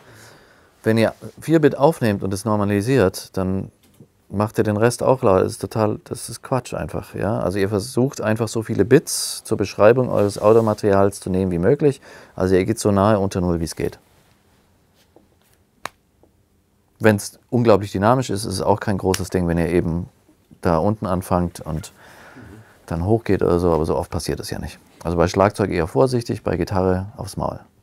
4 Bit aufnehmt und es normalisiert, dann macht ihr den Rest auch laut. Das ist Quatsch einfach, ja? Also ihr versucht einfach so viele Bits zur Beschreibung eures Audiomaterials zu nehmen wie möglich, also ihr geht so nahe unter 0 wie es geht. Wenn es unglaublich dynamisch ist, ist es auch kein großes Ding, wenn ihr eben da unten anfangt und dann hochgeht oder so, aber so oft passiert es ja nicht. Also bei Schlagzeug eher vorsichtig, bei Gitarre aufs Maul.